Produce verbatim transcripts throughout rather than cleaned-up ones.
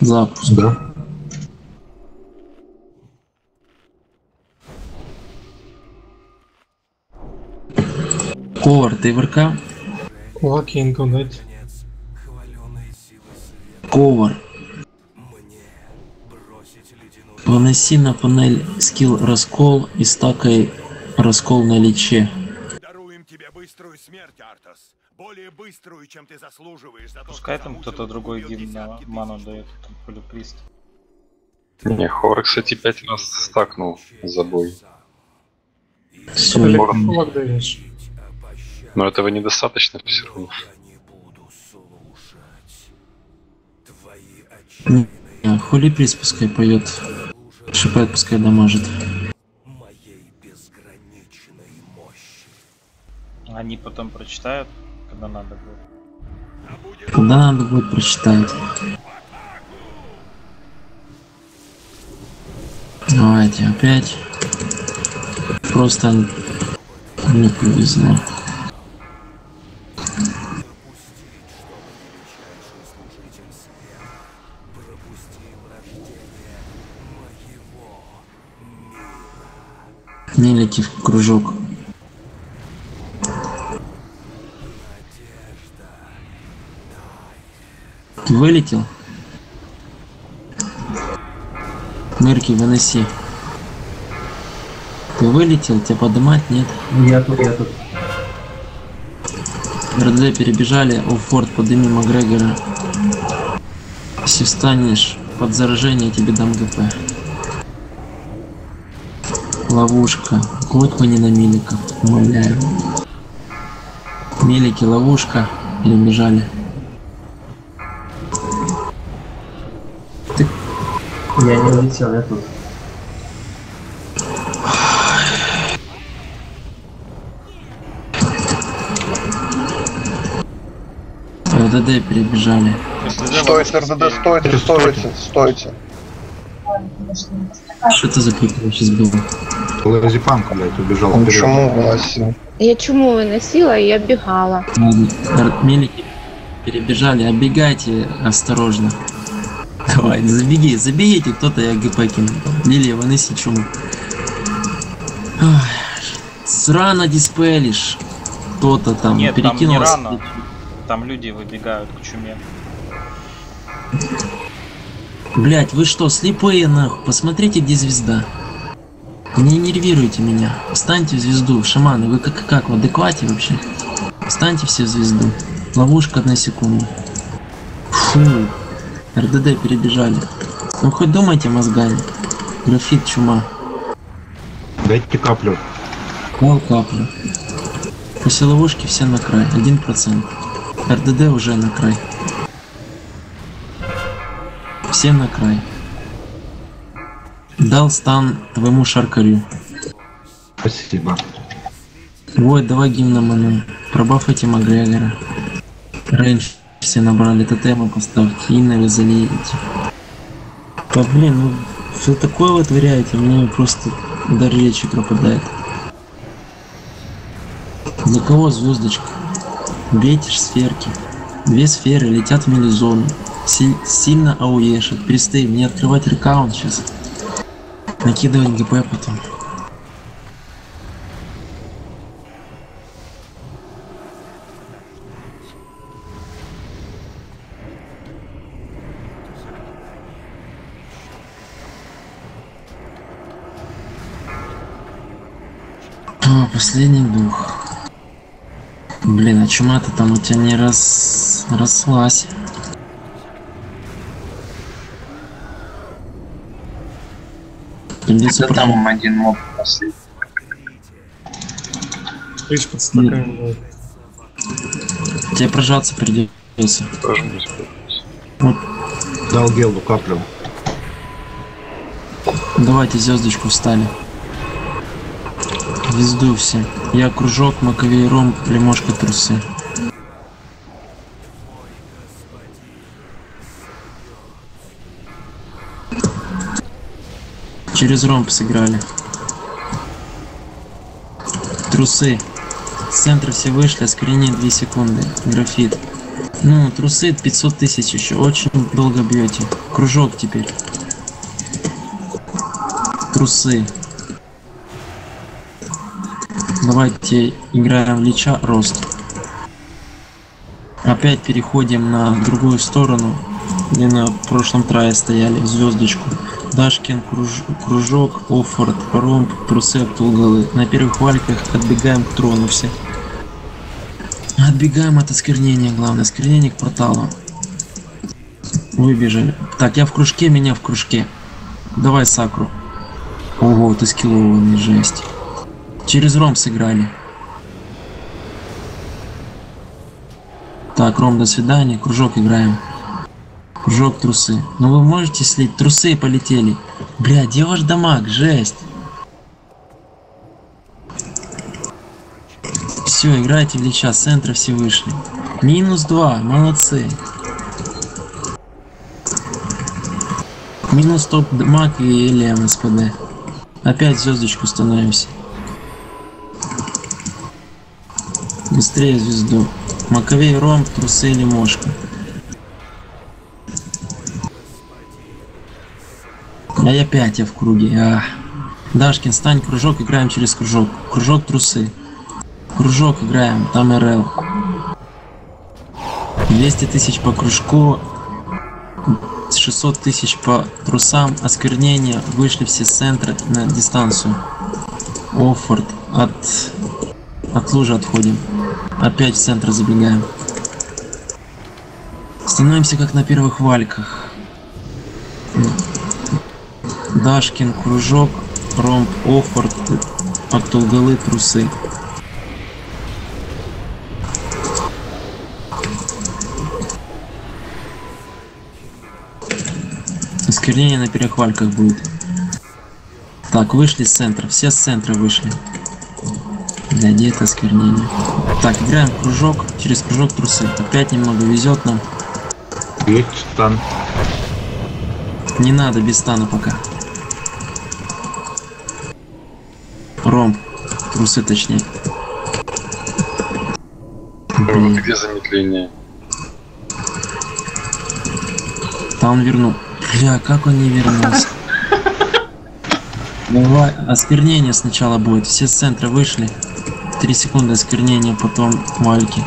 Запуск. Да. Ковар, ты в РК? Лакинг, дать. Ковар. Поноси на панель скилл раскол и стакай раскол на личе. Даруем тебе быструю смерть, Артас. Более быструю, чем ты заслуживаешь. За то, Пускай что там кто-то другой гимн на ману дает, там полюприст. Не, Хор, кстати, пять раз стакнул за бой. Все. Кулак даешь. Но этого недостаточно все равно. Не, хули приз пускай поет. Шипает, пускай дамажит. Они потом прочитают, когда надо будет. Когда надо будет прочитать. Давайте опять. Просто не повезло. Не лети в кружок. Ты вылетел? Мерки, выноси. Ты вылетел? Тебя поднимать? Нет? Я тут, я тут. РД перебежали. Оффорд, подними Макгрегора. Если встанешь под заражение, я тебе дам ГП. Ловушка. Хоть мы не на миликов. Умоляю. Милики, ловушка. Перебежали. Ты... Я не улетел, я тут. РДД перебежали. Стойте, РДД, стойте, стойте, стойте. Что это за клик сейчас был? Лазипанк, блядь, убежал Он вперед. чуму выносил. Я чуму выносила и оббегала. Мелики перебежали, оббегайте осторожно. Давай, забеги, забегите, кто-то я ГП кину. Лилия, выноси чуму. Ой, срано диспелишь. Кто-то там Нет, перекинул. там не рано. Там люди выбегают к чуме. Блять, вы что, слепые нахуй? Посмотрите, где звезда. Не нервируйте меня. Встаньте в звезду, шаманы. Вы как, как в адеквате вообще? Встаньте все в звезду. Ловушка на секунду. Фу. РДД перебежали. Ну хоть думайте мозгами. Графит, чума. Дайте каплю. Дал каплю. После ловушки все на край. Один процент. РДД уже на край. Все на край. Дал стан твоему шаркарю. Спасибо. Вот, давай гимн на ману. Пробафайте Макгрегора. Рейндж все набрали, тотемы поставьте, иннеры залейте. Да блин, ну что такое вы творяете? Мне просто дар речи пропадает. Для кого звездочка? Бейте ж сферки. Две сферы летят в милизону. Си сильно ауешат. Перестань мне открывать рекаунт сейчас. Накидывать ГП потом. О, последний дух. Блин, а чума-то там у тебя не раз... рослась. Придется Это там один моб последний. Речь под стаканом будет. Тебе прожаться придется. Тоже не успел. Вот. Дал Гелду каплю. Давайте звездочку встали. Звезду все. Я кружок, маковей ром, лимошка, трусы. Через ромб сыграли. Трусы. С центра все вышли, оскорение две секунды. Графит. Ну, трусы пятьсот тысяч еще. Очень долго бьете. Кружок теперь. Трусы. Давайте играем в Лича. Рост. Опять переходим на другую сторону, где на прошлом трае стояли. Звездочку. Дашкин, круж... кружок, Оффорд, ромб, трусы, Абдулгалы. На первых вальках отбегаем к трону все. Отбегаем от осквернения, главное. Осквернение к порталу. Выбежали. Так, я в кружке, меня в кружке. Давай сакру. Ого, ты скиллованный, жесть. Через ром сыграли. Так, ром, до свидания. Кружок играем. Кружок, трусы. Ну вы можете слить? Трусы полетели. Бля, где ваш дамаг? Жесть. Все, играйте в Лича. С центра все вышли. Минус два. Молодцы. Минус топ дамаг и Элем СПД. Опять звездочку становимся. Быстрее звезду. Маковей, ромб, трусы или мошка. А я опять я в круге. А. Дашкин, стань, кружок, играем через кружок. Кружок, трусы. Кружок играем, там РЛ. двести тысяч по кружку. шестьсот тысяч по трусам. Осквернение. Вышли все с центра на дистанцию. Оффорд. От, от лужи отходим. Опять в центр забегаем. Становимся как на первых вальках. Дашкин, кружок, ромб, Оффорд, Абдулгалы, трусы. Осквернение на первых вальках будет. Так, вышли с центра. Все с центра вышли. Для где это осквернение? Так, играем в кружок. Через кружок трусы. Опять немного везет нам. Есть стан. Не надо без стана пока. Ром. Трусы точнее. Вот где замедление? Там он вернул. Бля, как он не вернулся? Давай, осквернение сначала будет. Все с центра вышли. Три секунды осквернения, потом вальки.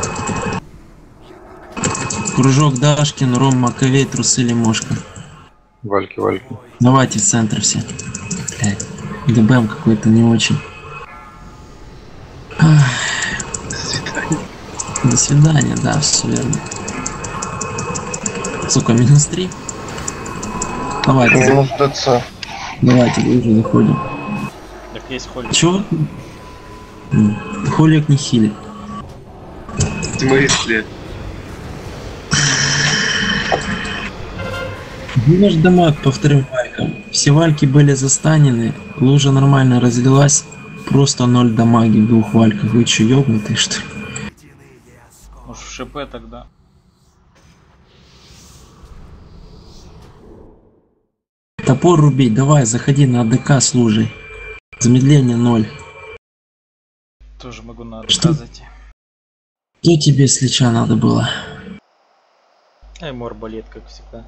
Кружок Дашкин, Ром, Маковей, трусы, лимошка. Вальки, вальки. Давайте в центр все. Блядь, ДБМ какой-то не очень. Ах. До свидания, да, все верно. Сука, минус три. Давайте. Минус ДЦ. Давайте, уже заходим. Так есть холик. Чё? Холик не хилит. В смысле? Наш дамаг по вторым валькам. Все вальки были застанены, лужа нормально разлилась, просто ноль дамаги в двух вальках. Вы чё, ёбнутые, что ли? Может в ШП тогда? Топор рубить, давай, заходи на АДК с лужей. Замедление ноль. Тоже могу на АДК Что? зайти. Что тебе с Лича надо было? Ай, мор болит, как всегда.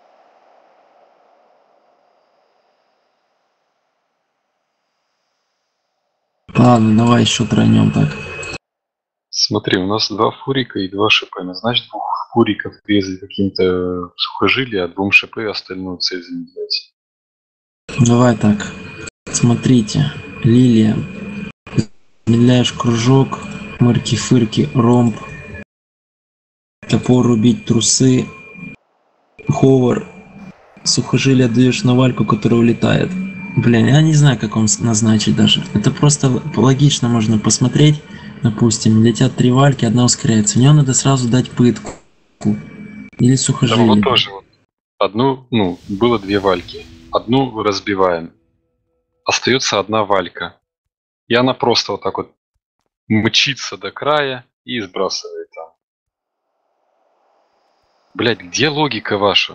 Ладно, давай еще тройнем так. Смотри, у нас два фурика и два ШП. Значит, двух фуриков резать каким-то сухожилием, а двум ШП остальную цель замедлять. Давай так. Смотрите. Лилия. Замедляешь кружок. Мырки-фырки. Ромб. Топор рубить, трусы. Ховар. Сухожилие даешь на вальку, которая улетает. Блин, я не знаю, как вам назначить даже. Это просто логично можно посмотреть. Допустим, летят три вальки, одна ускоряется. В нее надо сразу дать пытку. Или сухожилие. Да, вот тоже вот. Одну, ну, было две вальки. Одну разбиваем. Остается одна валька. И она просто вот так вот мчится до края и сбрасывает там. Блять, где логика ваша?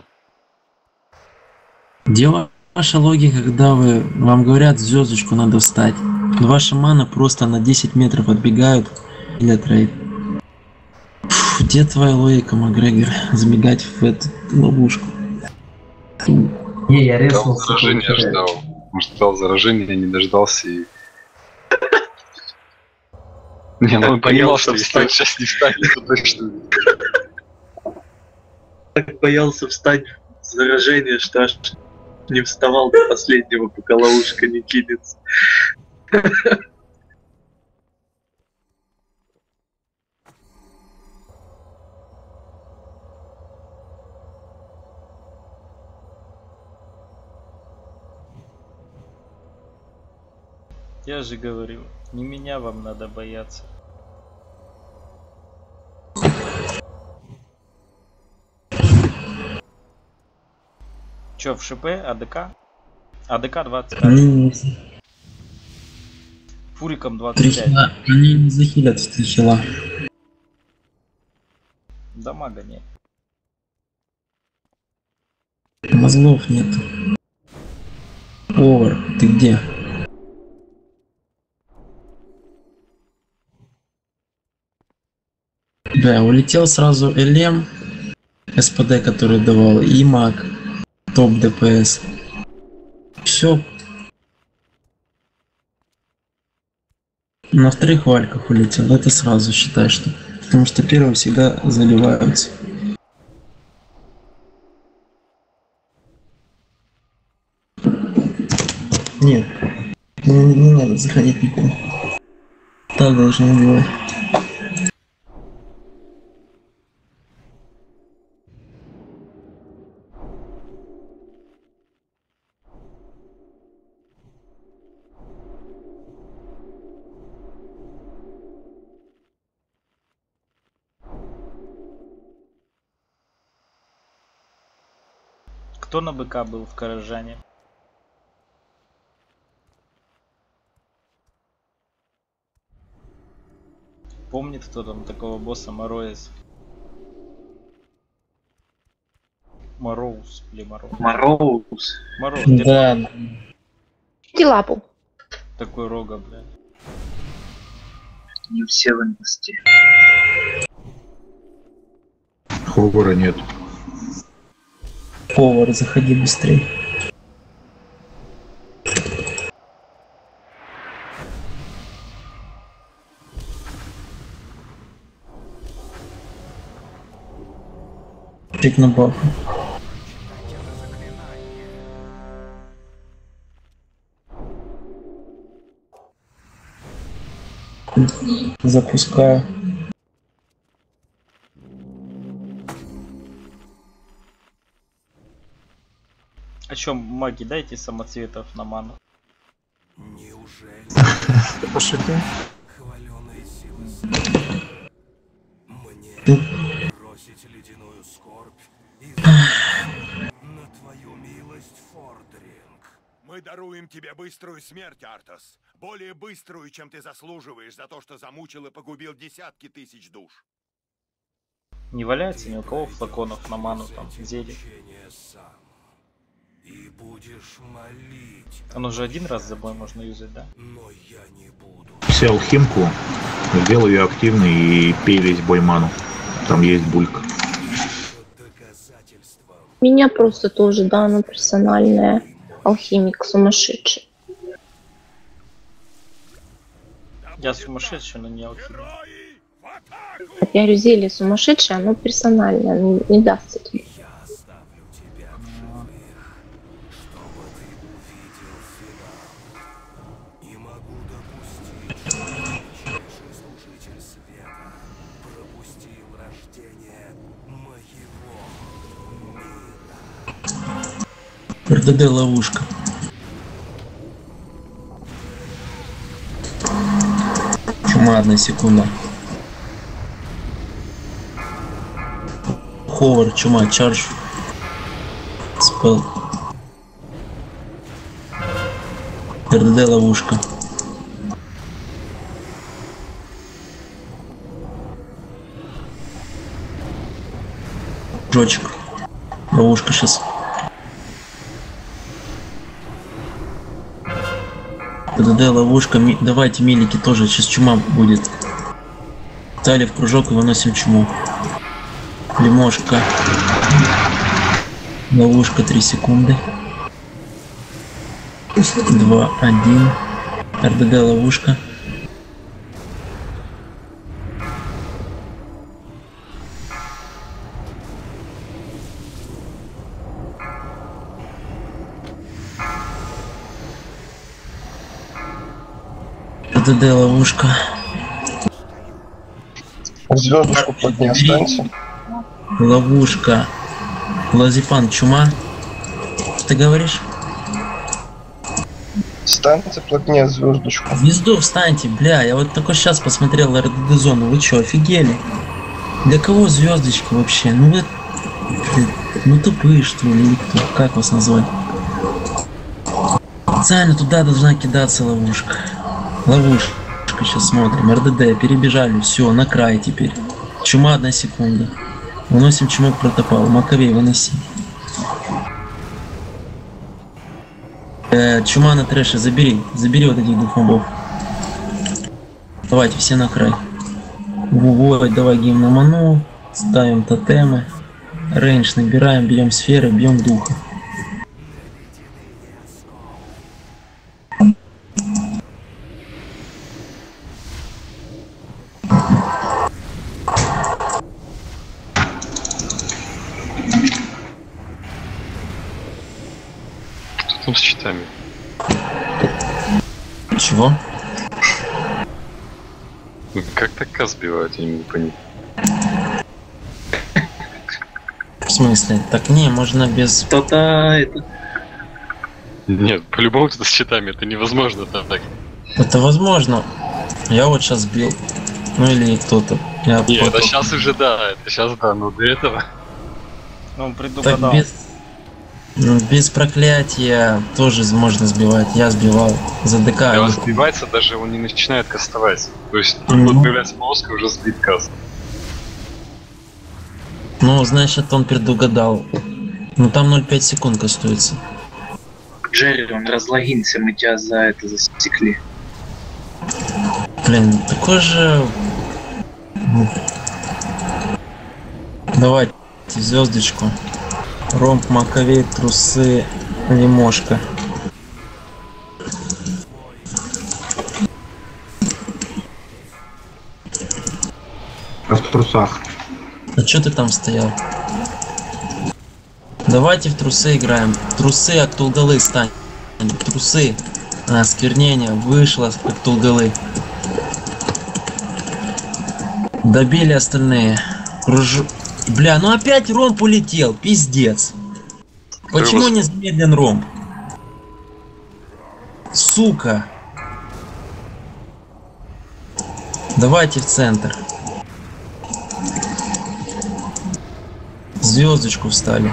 Где ваша логика, когда вы вам говорят, звездочку надо встать? Ваша мана просто на десять метров отбегают для трейд. Фу. Где твоя логика, Макгрегор? Забегать в эту ловушку. Не, я Ждал резнулся. заражения, ждал. Может, ждал заражения, не дождался и... Не, ну он понимал, что если он сейчас не встанет, то точно... Так боялся встать в заражение, что аж не вставал до последнего, пока ловушка не кинется. Я же говорю, не меня вам надо бояться. Чё, в ШП, АДК? АДК двадцать пять. Они, Фуриком двадцать пять. хила, они не захилят в три хила. Дамага нет. Мозгов нет. Повар, ты где? Да, улетел сразу ЛМ, СПД, который давал, и маг, топ ДПС. Все. На вторых вальках улетел, это сразу считай, что. Потому что первые всегда заливаются. Нет, не, не надо заходить никуда. Так должны убивать. Кто на БК был в Каражане? Помнит кто там такого босса Мороз? Мороз, или Мороз? Мороз. Мороз, где Да. Иди лапу. такой рога, блядь? Не все в инвесте. Ховара нет. Повар, заходи быстрее. Чек на бафу. Запускаю. А чё, маги, дайте самоцветов на ману. Неужели Ты пошути. хваленые силы мне бросить ледяную скорбь и на твою милость, Фордринг? Мы даруем тебе быструю смерть, Артас. Более быструю, чем ты заслуживаешь за то, что замучил и погубил десятки тысяч душ. Не валяется ни у кого флаконов на ману там, зелье. И будешь молить, Оно же один раз за бой можно юзать, да? но я не буду. Все алхимку, сделай ее активной и пей весь бой ману. Там есть булька. Доказательства. Меня просто тоже, да, она персональная. Алхимик сумасшедший. Я сумасшедший, но не алхимик. Герои, в атаку! Я говорю, зелье сумасшедшее, оно персональное, оно не дастся тебе. Я оставлю тебя в живых, чтобы ты увидел финал. Не могу допустить, что величайший служитель света пропустил рождение моего мира. РДД ловушка. Чума, одна секунда. Ховар, чума, чардж. Спел. РДД ловушка. Жочек. Ловушка сейчас. РДД ловушка. Ми... Давайте милики тоже. Сейчас чума будет. Встали в кружок и выносим чуму. Лимошка. Ловушка три секунды. два, один. РДД ловушка. РДД ловушка. Звездочку плотнее останься. Ловушка. Лазипан, чума. Ты говоришь? Встаньте плотнее звездочку. Звезду встаньте, бля, я вот только сейчас посмотрел РДД зону. Вы чё, офигели? Для кого звездочка вообще? Ну вы, ну тупые что ли, или кто? Как вас назвать? Специально туда должна кидаться ловушка. Ловушка, сейчас смотрим. РДД, перебежали, все, на край теперь. Чума одна секунда. Выносим чуму к протопалу. Маковей, выноси. Э, чума на трэше, забери. Забери вот этих двух мобов. Давайте, все на край. Выводь, давай гимн ману. Ставим тотемы. Рейндж набираем, берем сферы, бьем духа. Что там с щитами? Чего? Как так К сбивают, я не понял. В смысле? Так не, можно без... Кто-то это... Нет, по-любому это с щитами, это невозможно так. Это возможно. Я вот сейчас бил. Ну или кто-то. Я Не, потом... это сейчас уже да, это сейчас да, но до этого... Ну, он Так предугадал. без... ну, без проклятия тоже можно сбивать. Я сбивал за ДК. Когда он и- сбивается, даже он не начинает кастовать. То есть тут Мгм. вот появляется полоска, уже сбит каст. Ну, значит, он предугадал. Ну там ноль целых пять секунд кастуется. Джерри, он разлогинься, мы тебя за это засекли. Блин, такой же... Ну. Давайте звездочку. Ромб, Маковей, трусы, лимошка. В трусах. А чё ты там стоял? Давайте в трусы играем. Трусы, Актулгалы стань. Трусы. А, сквернение. Вышло Актулгалы. Добили остальные. Кружу... Бля, ну опять ромб улетел. Пиздец. Почему не замедлен ромб? Сука. Давайте в центр. Звездочку встали.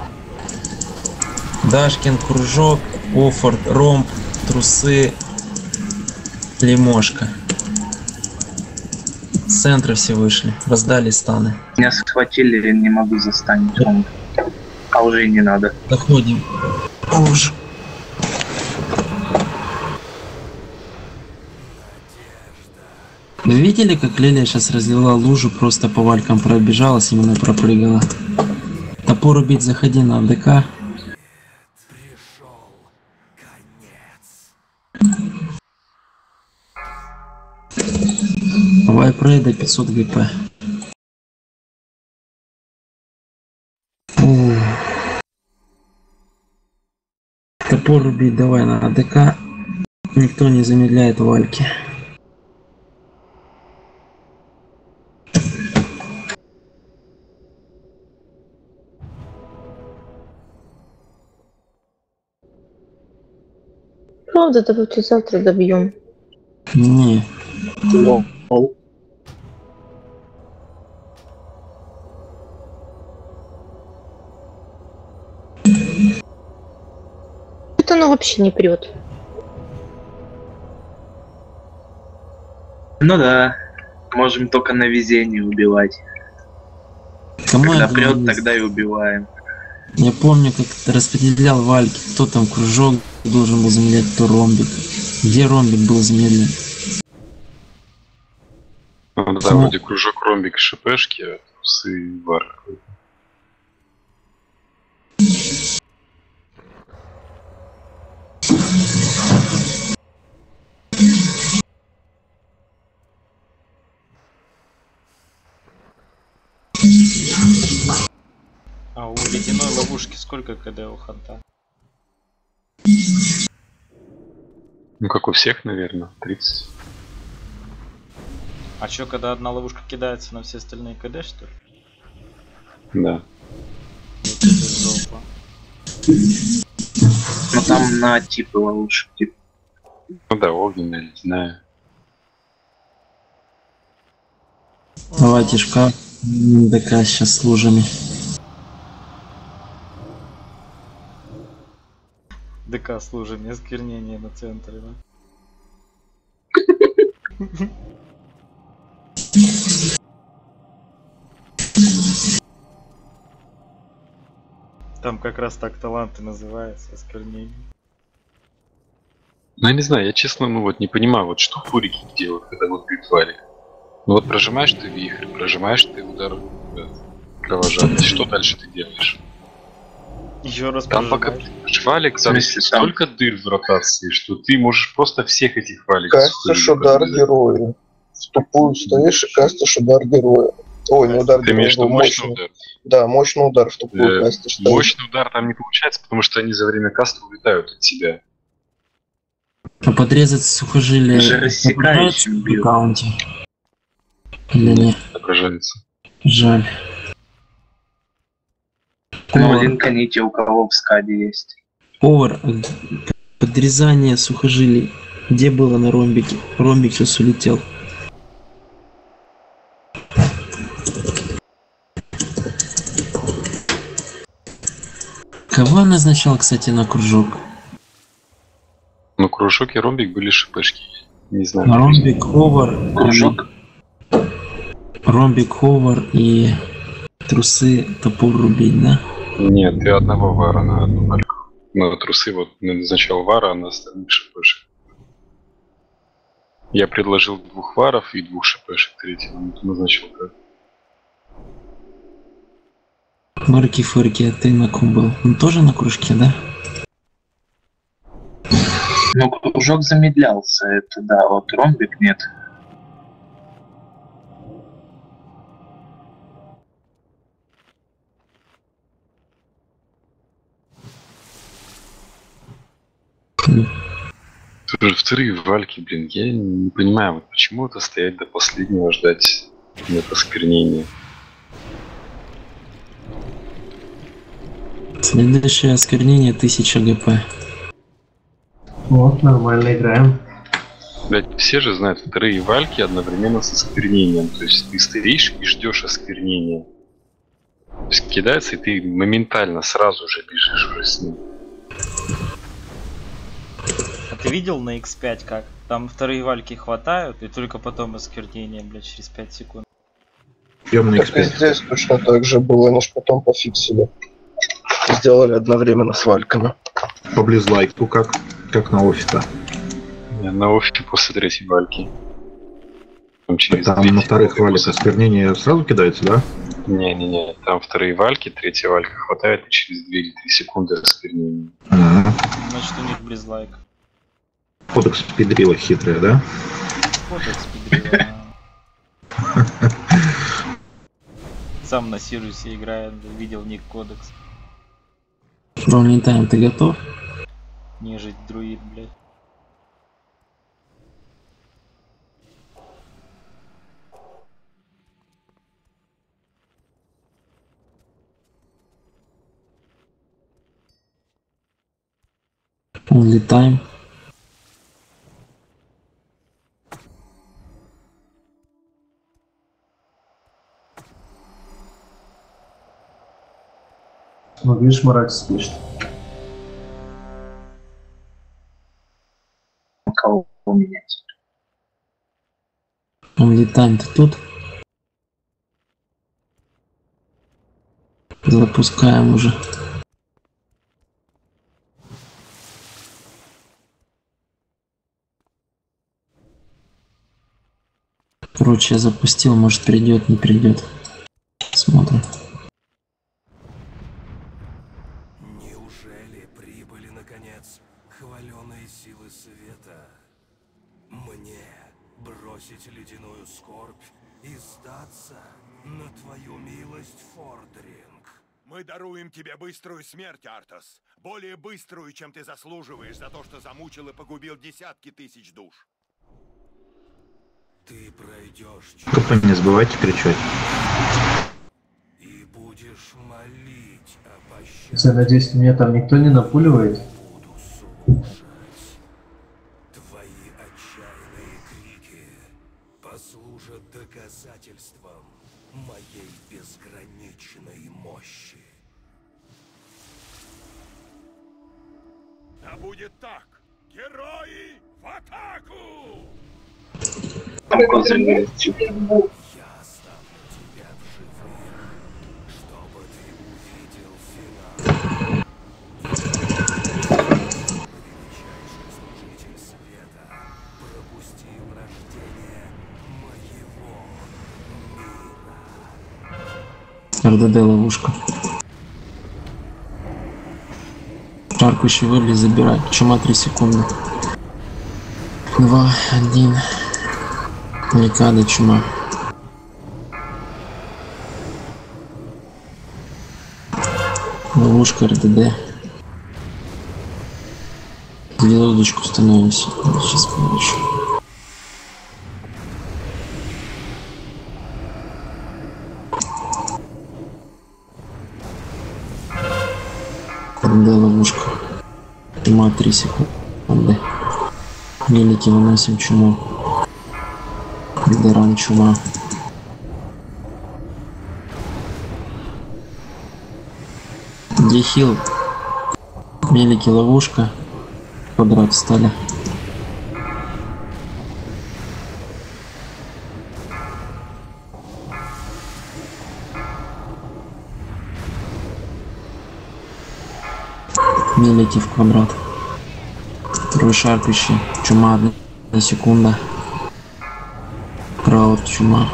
Дашкин, кружок, Оффорд, ромб, трусы, лимошка. С центра все вышли, раздали станы. Меня схватили, я не могу застанить. Он... А уже и не надо. Заходим. Уж. Вы видели, как Лилия сейчас разлила лужу, просто по валькам пробежалась, именно пропрыгала. Топор убить, заходи на АДК. Вайпрейда пятьсот ГП. О. Топор убить, давай на АДК. Никто не замедляет вальки. Правда, давайте завтра добьем. Не. Это оно вообще не прет. Ну да, можем только на везение убивать. Кому Когда я прет, говорю? тогда и убиваем. Я помню, как ты распределял вальки, кто там кружок должен был замедлять, кто ромбик. Где ромбик был замедлен? Ну, Да, вроде кружок, ромбик, шипешки, а трусы, вар. А у ледяной ловушки сколько КД у ханта? Ну как у всех, наверное, тридцать. А чё, когда одна ловушка кидается на все остальные КД, что ли? Да. Вот это жопа. Ну там на типы ловушек, типа. Ну да, огненная, ледяная. Давайте шкаф. ДК сейчас с лужами. ДК с лужами, осквернение на центре, да? Там как раз так таланты называются, осквернение. Ну я не знаю, я честно, ну вот не понимаю, вот что фурики делают, когда вот бьют валик. Ну вот прожимаешь ты вихрь, прожимаешь ты удар кровожадности, что дальше ты делаешь? Еще раз Там пока прожимаешь. валик, там смысле, столько дыр в ротации, что ты можешь просто всех этих валиков... Кастишь удар героя. В тупую стоишь и кастишь удар героя. Ой, не удар Ты имеешь в героя, виду мощный мощный. удар? Да, мощный удар в тупую Э, кастишь. стоишь. Мощный удар там не получается, потому что они за время каста улетают от тебя. А подрезать сухожилие Же рассекающим в бьют. аккаунте? Или нет? Отображается. Жаль. Ну, Повар, линканите у кого в скаде есть. повар, подрезание сухожилий. Где было на ромбике? Ромбик сейчас улетел. Кого назначал, кстати, на кружок? Но кружок и ромбик были шипешки. Не знаю. Ромбик, Ховар, Кружок? Ромбик, Ховар и трусы, топор рубить, да? Нет, ты одного вара на одну вальку. На трусы вот назначал вара, а на остальных шипешек. Я предложил двух варов и двух шипешек третьего, но ты назначил как? Фырки-фырки, а ты на ком был? Он тоже на кружке, да? Ну, кружок замедлялся, это да, вот ромбик нет. Слушай, вторые вальки, блин, я не понимаю, вот почему это стоять до последнего ждать это осквернение. Следующее осквернение тысяча ГП. Вот, нормально играем. Блять, все же знают, вторые вальки одновременно с осквернением. То есть ты стоишь и ждешь осквернения. То есть кидается, и ты моментально сразу же бежишь уже с ним. А ты видел на икс пять как? Там вторые вальки хватают, и только потом осквернение, блядь, через пять секунд. Темный Так и эксперт. здесь точно так же было, они ж потом пофиксили. Сделали одновременно с вальками. По близлайку как? Как на офисе. Я на офисе после третьей вальки. Там через Там две на вторых секунды валиках после- осквернение сразу кидается, да? Не-не-не, там вторые вальки, третья валька хватает, и через две или три секунды осквернение. Ага. Значит, у них близлайк. Кодекс педрила хитрая, да? Кодекс педрила. Сам на Сирусе играет, видел ник кодекс. Rolling Time, ты готов? Нежить друид, блядь. Only Time. Ну, видишь, Маракс пишет. Кого менять? Only Time, ты тут? Запускаем уже. Короче, я запустил, может придет, не придет. Смотрим. Неужели прибыли, наконец, хваленые силы света? Мне бросить ледяную скорбь и сдаться на твою милость, Фордринг? Мы даруем тебе быструю смерть, Артас. Более быструю, чем ты заслуживаешь за то, что замучил и погубил десятки тысяч душ. Ты пройдешь Только не забывайте кричать. и будешь молить о пощаде. Я надеюсь, меня там никто не напуливает. Буду слушать. Твои отчаянные крики послужат доказательством моей безграничной мощи. Да будет так! Герои в атаку! Там консоль. Я оставлю тебя в живых, чтобы ты увидел финал. Величайший служитель света пропустил рождение моего мира. РДД ловушка. Шарку еще выбли, забирай. Чума три секунды. Два, один. Ликада, чума. Ловушка РДД. Звездочку становимся. Сейчас получу. РДД ловушка. Чума три секунды. Велики выносим чуму. Деран чума. Дехил. Велики ловушка. Квадрат встали. Велики в квадрат. Второй шарпищий. Чума одна секунда. Крауд чума.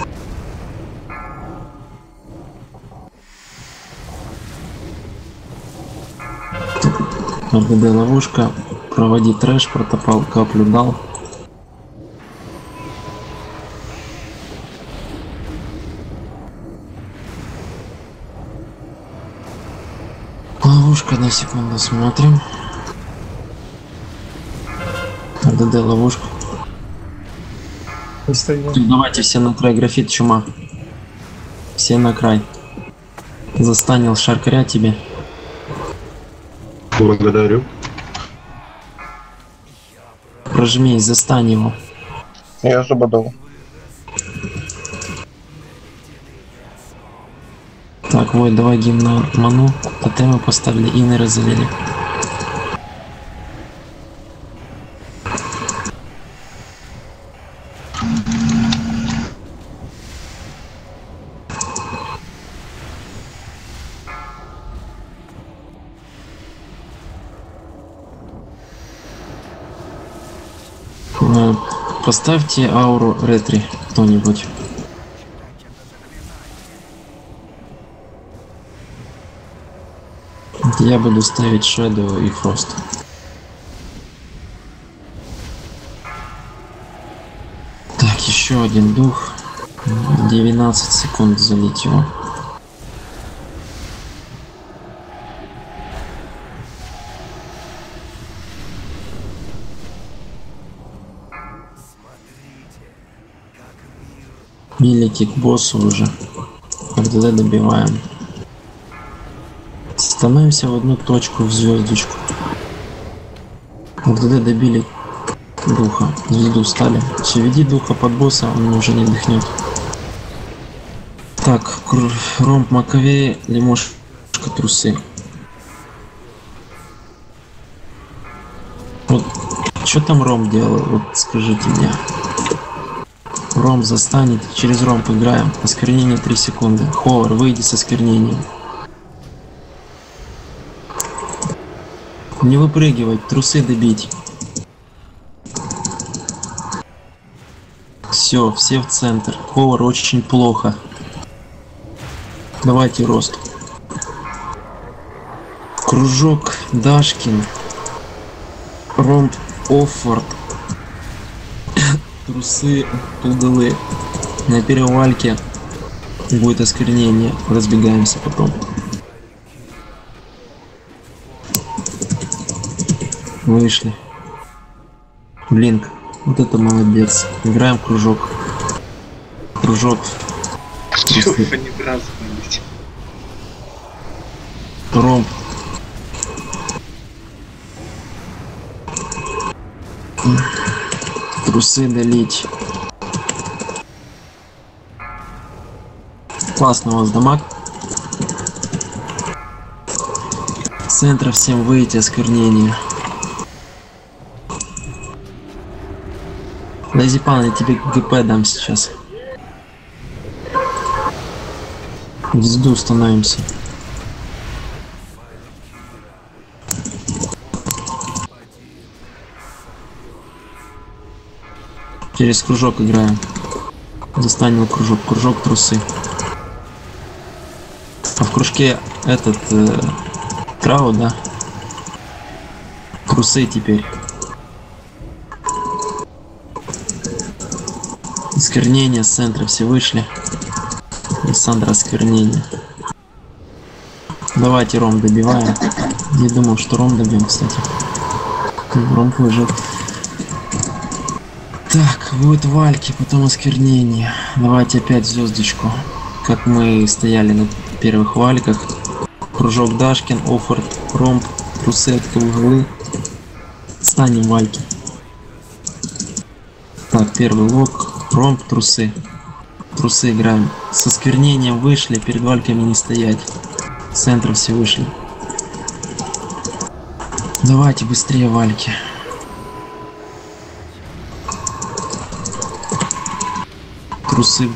РДД ловушка. Проводи трэш, протопал, каплю дал. Ловушка, одна секунда, смотрим. РДД ловушка. Давайте все на край, графит чума. Все на край. Застанил шаркаря тебе. Благодарю. Прожми, застань его. Я забодал. Так, вот, давай гимн ману. Тотемы поставили, ины разделили. Поставьте ауру ретри кто-нибудь. Я буду ставить Shadow и Frost. Так, еще один дух. девятнадцать секунд залить его. Великий к боссу уже. РДД добиваем. Становимся в одну точку, в звездочку. РДД добили духа. Звезду стали. Все, веди духа под босса, он уже не дыхнет. Так, ромб Маковея, лимошка трусы. Вот, что там ром делал? Вот скажите мне. Ром застанет, через ромб играем. Осквернение три секунды. Ховар, выйди с осквернением. Не выпрыгивать, трусы добить. Все. Все, все в центр. Повар очень плохо. Давайте рост. Кружок Дашкин. Ромб Оффорд. Трусы Тулдылы. На перевальке будет осквернение. Разбегаемся потом. Вышли. Блинк. Вот это молодец. Играем в кружок. Кружок. Чё вы понебратствуете? Ромб. Трусы долить. Классно у вас дамаг. С центра всем выйти, осквернение. Лазипан, я тебе ГП дам сейчас. В звезду становимся. Через кружок играем. Застанил кружок. Кружок трусы. А в кружке этот э, Крау, да? Трусы теперь. Осквернение с центра все вышли. Александр осквернение. Давайте Ром добиваем. Не думал, что Ром добьем, кстати. Ром выжил. Так, будет вальки, потом осквернение. Давайте опять звездочку. Как мы стояли на первых вальках. Кружок Дашкин, Оффорд, Ромб, трусы от углы. Станем вальки. Так, первый лог. Ромб, трусы. Трусы играем. С осквернением вышли, перед вальками не стоять. С центра все вышли. Давайте быстрее вальки. Трусы.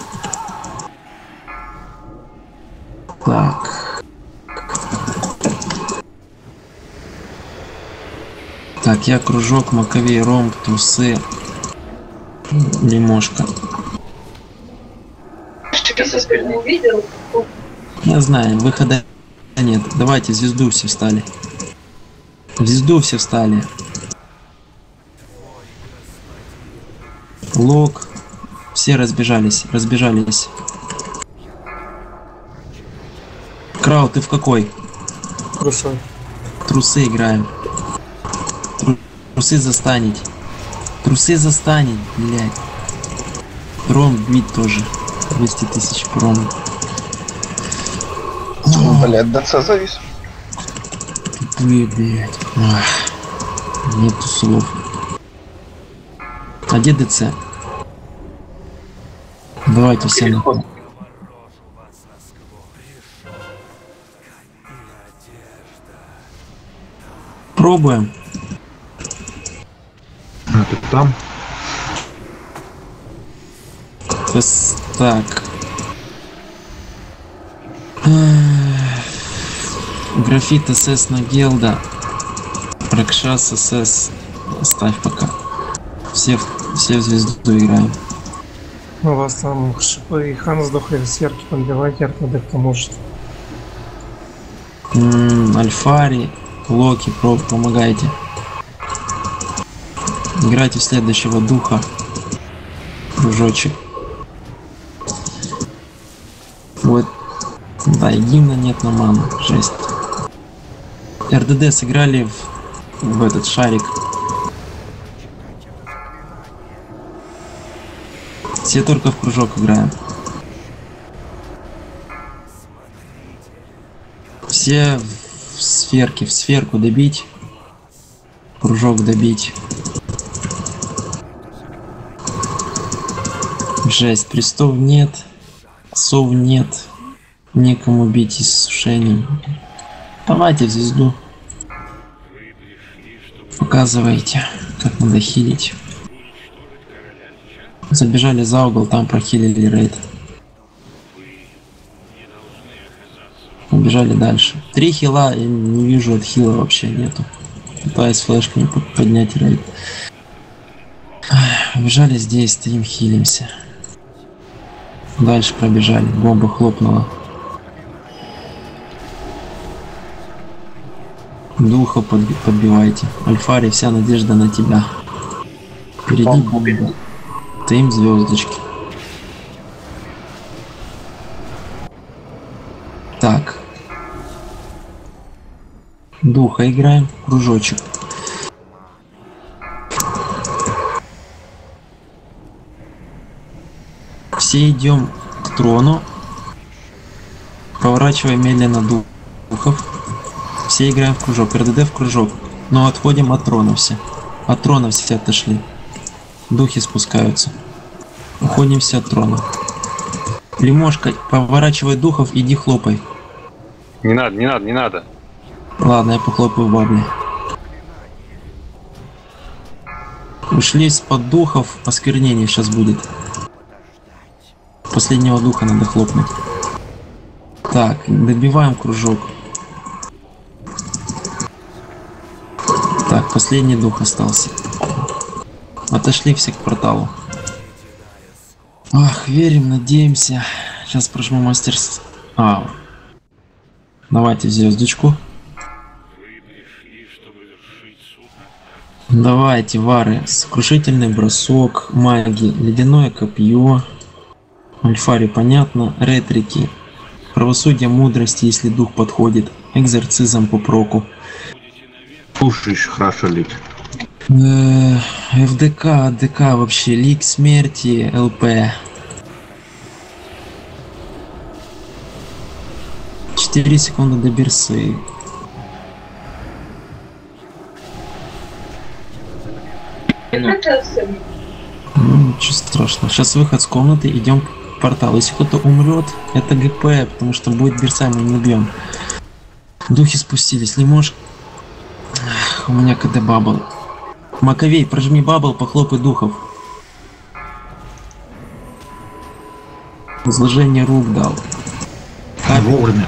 Так. Так, я кружок, Маковей, Ромб, трусы. Лимошка. Я знаю, выхода нет. Давайте в звезду все встали. В звезду все встали. Лог. Все разбежались, разбежались. Крау, ты в какой? Трусы. Трусы играем. Тру трусы застанить. Трусы застанет, блядь. Ром бить тоже. двести тысяч пром. Блядь, ДЦ завис. Тупые, блядь. Ах. Нету слов. А где ДЦ? Давайте все на ход. Пробуем. А ты там? Так. Графит СС на Гелда. Ракшас СС. Оставь пока. Все, все в звезду играем. У вас там шипы и хан сдохли, сверки подбивайте, РТД кто может. М-м, Альфари, Локи, Про, помогайте. Играйте в следующего духа. Кружочек. Вот. Да, и гимна нет на ману. Жесть. РДД сыграли в, в этот шарик. Все только в кружок играем. Все в сферке, в сферку добить. Кружок добить. Жесть, престов нет. Сов нет. Некому бить из сушения. Давайте в звезду. Показывайте, как надо хилить. Забежали за угол, там прохилили рейд. Убежали дальше. Три хила, я не вижу от хила вообще нету. Пытаюсь флешками поднять рейд. Убежали здесь, стоим, хилимся. Дальше пробежали, бомба хлопнула. Духа подби подбивайте. Альфари, вся надежда на тебя. Впереди бомба. Стоим, звездочки. Так. Духа играем, кружочек. Все идем к трону. Поворачиваем медленно духов. Все играем в кружок. РДД в кружок. Но отходим от трона все. От трона все отошли. Духи спускаются. Уходим все от трона. Лимошка, поворачивай духов, иди хлопай. Не надо, не надо, не надо. Ладно, я похлопаю бабли. Ушли из-под духов, осквернение сейчас будет. Последнего духа надо хлопнуть. Так, добиваем кружок. Так, последний дух остался. Отошли все к порталу. Ах, верим, надеемся. Сейчас прожму мастерство. А, давайте звездочку. Давайте, вары. Сокрушительный бросок, маги, ледяное копье. Альфари, понятно. Ретрики. Правосудие мудрости, если дух подходит. Экзорцизм по проку. Слушай, еще хорошо лить. ФДК, АДК вообще, лик смерти, ЛП. четыре секунды до берсы. Ну, ничего страшного. Сейчас выход с комнаты, идем к порталу. Если кто-то умрет, это ГП, потому что будет берса, мы не набьем. Духи спустились, Лимош. У меня КД бабл. Маковей, прожми бабл, похлопай духов. Возложение рук дал. Вовремя.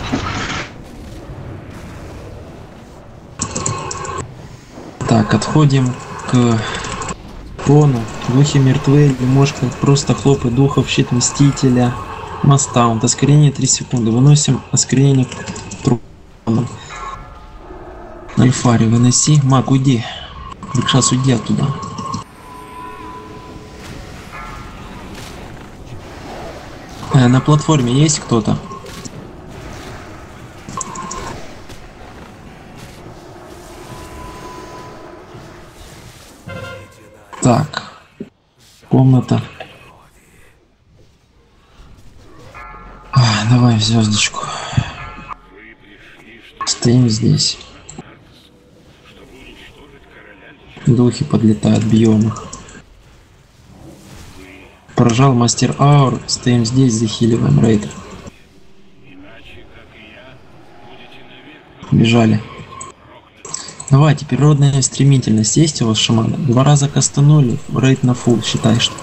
Так, отходим к трону. Духи мертвы, Лимошка просто хлопай духов, щит мстителя. Мастаунт, осквернение три секунды. Выносим осквернение к трону. Альфари, выноси. Маг, уйди. Сейчас уйди оттуда. Э, на платформе есть кто-то? Так. Комната. А, давай в звездочку. Стоим здесь. Духи подлетают, бьем их. Прожал мастер аур, стоим здесь, захиливаем рейд. Бежали. Давайте, природная стремительность есть у вас, шамана? Два раза кастанули, рейд на фул, считай, что.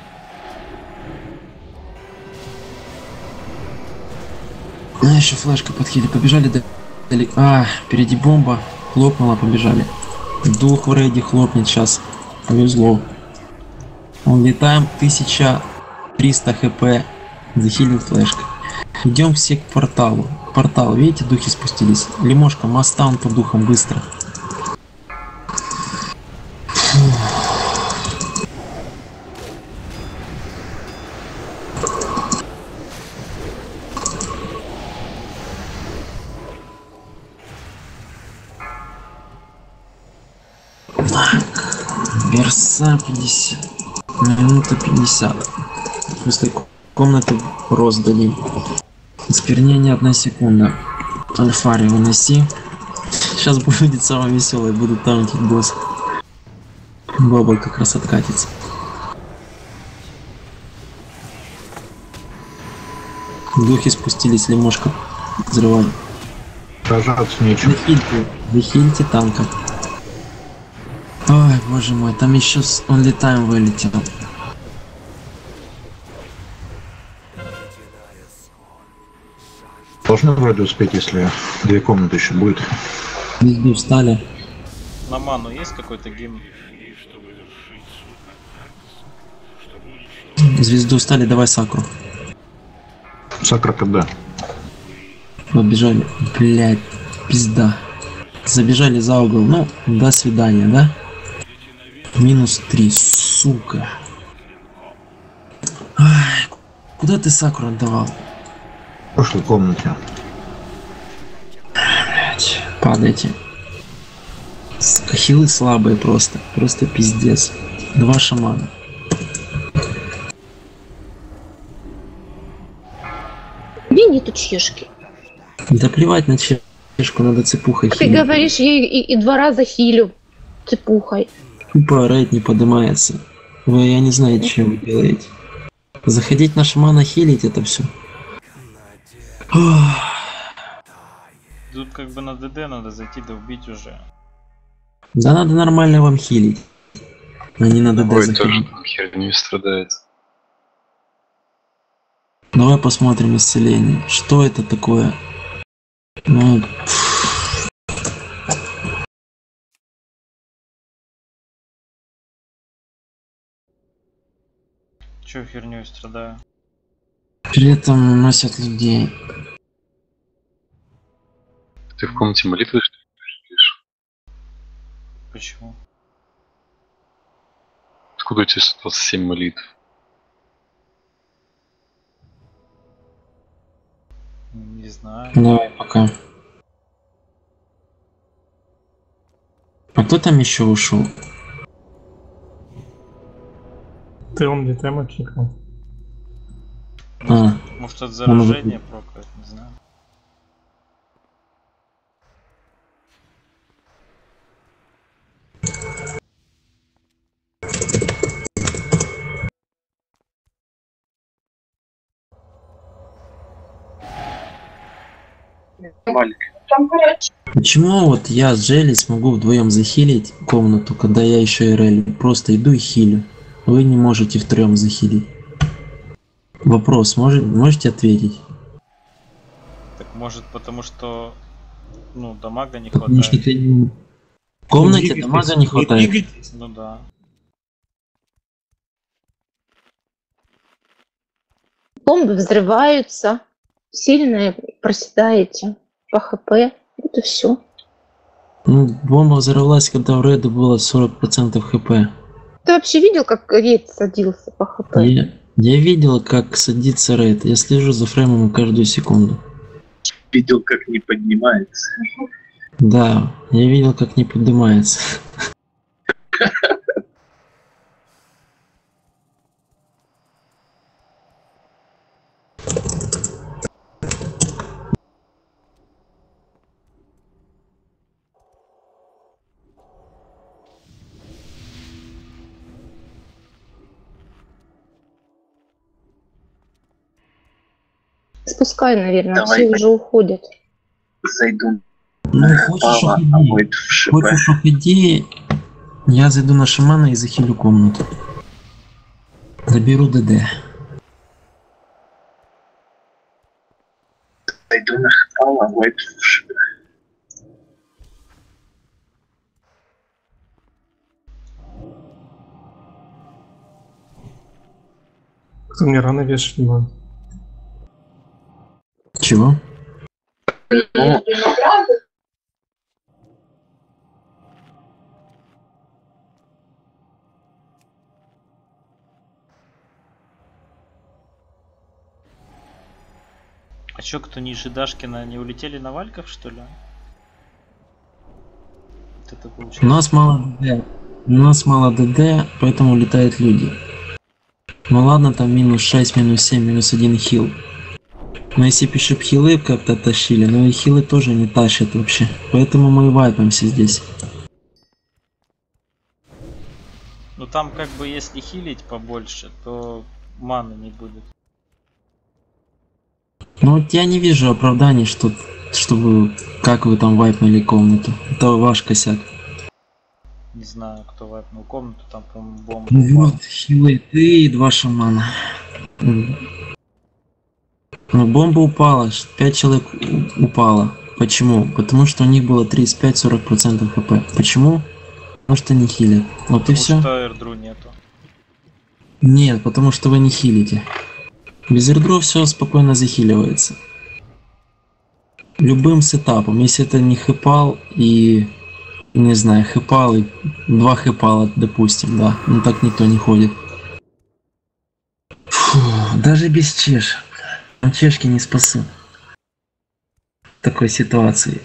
А, еще флешка подхили, побежали дали. А, впереди бомба, хлопнула, побежали. Дух в рейде хлопнет сейчас. Повезло. Улетаем тысяча триста хп. Захилил флешкой. Идем все к порталу. Портал, видите, духи спустились. Лимошка, мастаун по духам, быстро. Берса пятьдесят. Минута пятьдесят. После комнаты роздали. Осквернение одна секунда. Альфари, выноси. Сейчас будет самое веселое, будут таунтить босс. Баба как раз откатится. Духи спустились, Лимошка. Взрывали. Сражаться нечем. Захильте, захильте танка. Ой, боже мой, там еще с Only Time вылетел. Должны вроде успеть, если две комнаты еще будет. Везде встали. На ману есть какой-то гимн? Звезду стали, давай сакру. Сакра когда? Побежали. Блять, пизда. Забежали за угол. Ну, до свидания, да? Минус три, сука. Ай, куда ты сакру отдавал? В прошлой комнате. Блять, падайте. Сука, хилы слабые просто. Просто пиздец. Два шамана. Где нету чешки? Да плевать на чешку, надо цепухой Ты хилить. говоришь, я и, и два раза хилю цепухой. Тупо рейд не поднимается. Вы, я не знаю, что вы делаете. Заходить на шамана хилить это все. Тут как бы на ДД надо зайти да убить уже. Да надо нормально вам хилить. А не надо ДД Ой, тоже заходить. там херню страдает. Давай посмотрим исцеление. Что это такое? Ну, пф. Чё херню страдаю? При этом носят людей. Ты в комнате молитвы что ли пишешь? Почему? Откуда у тебя сто двадцать семь молитв? Не знаю. Давай, пока. А кто там еще ушел? Ты он где тема кикнул. А, Может от заражения прокает, не знаю. почему вот я с Джелли смогу вдвоем захилить комнату, когда я еще и релли? Просто иду и хилю. Вы не можете втроем захилить. Вопрос, может, можете ответить? Так может потому что ну дамага не Потому что хватает. ты... В комнате дамага не хватает. Ну да. Бомбы взрываются, сильные проседаете по хп, вот и все. Ну, бомба взорвалась, когда у Реда было сорок процентов хп. Ты вообще видел, как рейд садился по хп? Я, я видел, как садится Рейд. Я слежу за фреймом каждую секунду. Видел, как не поднимается. Да, я видел, как не поднимается. Спускай, наверное, Давай. все уже уходят. Зайду Ну, хочешь Пава, а уходи. будет в ШП. Хочешь уходи, я зайду на шамана и захилю комнату. Заберу ДД. Зайду на Пава, будет в ШП. Кто мне рано вешать не будет. Чего? Ну, А чё, кто ниже Дашкина не улетели на вальках, что ли? Вот это У получается. нас мало ДД. У нас мало ДД, поэтому улетают люди. Ну ладно, там минус шесть, минус семь, минус один хил. Но если пиши б хилы как-то тащили, но и хилы тоже не тащат вообще. Поэтому мы и вайпаемся здесь. Ну там как бы если хилить побольше, то маны не будет. Ну вот я не вижу оправданий, что, чтобы как вы там вайпнули комнату. Это ваш косяк. Не знаю, кто вайпнул комнату, там, по-моему, бомба Ну упала. вот, хилы ты и два шамана. Ну, бомба упала, ш- пять человек у- упало. Почему? Потому что у них было тридцать пять сорок процентов хп. Почему? Потому что не хилят. Вот и Потому все. что эрдру нету. Нет, потому что вы не хилите. Без эрдров все спокойно захиливается. Любым сетапом. Если это не хэпал и... Не знаю, хэпал и... Два хэпала, допустим, да. Ну так никто не ходит. Фу, даже без чеш. Но чешки не спасут. В такой ситуации.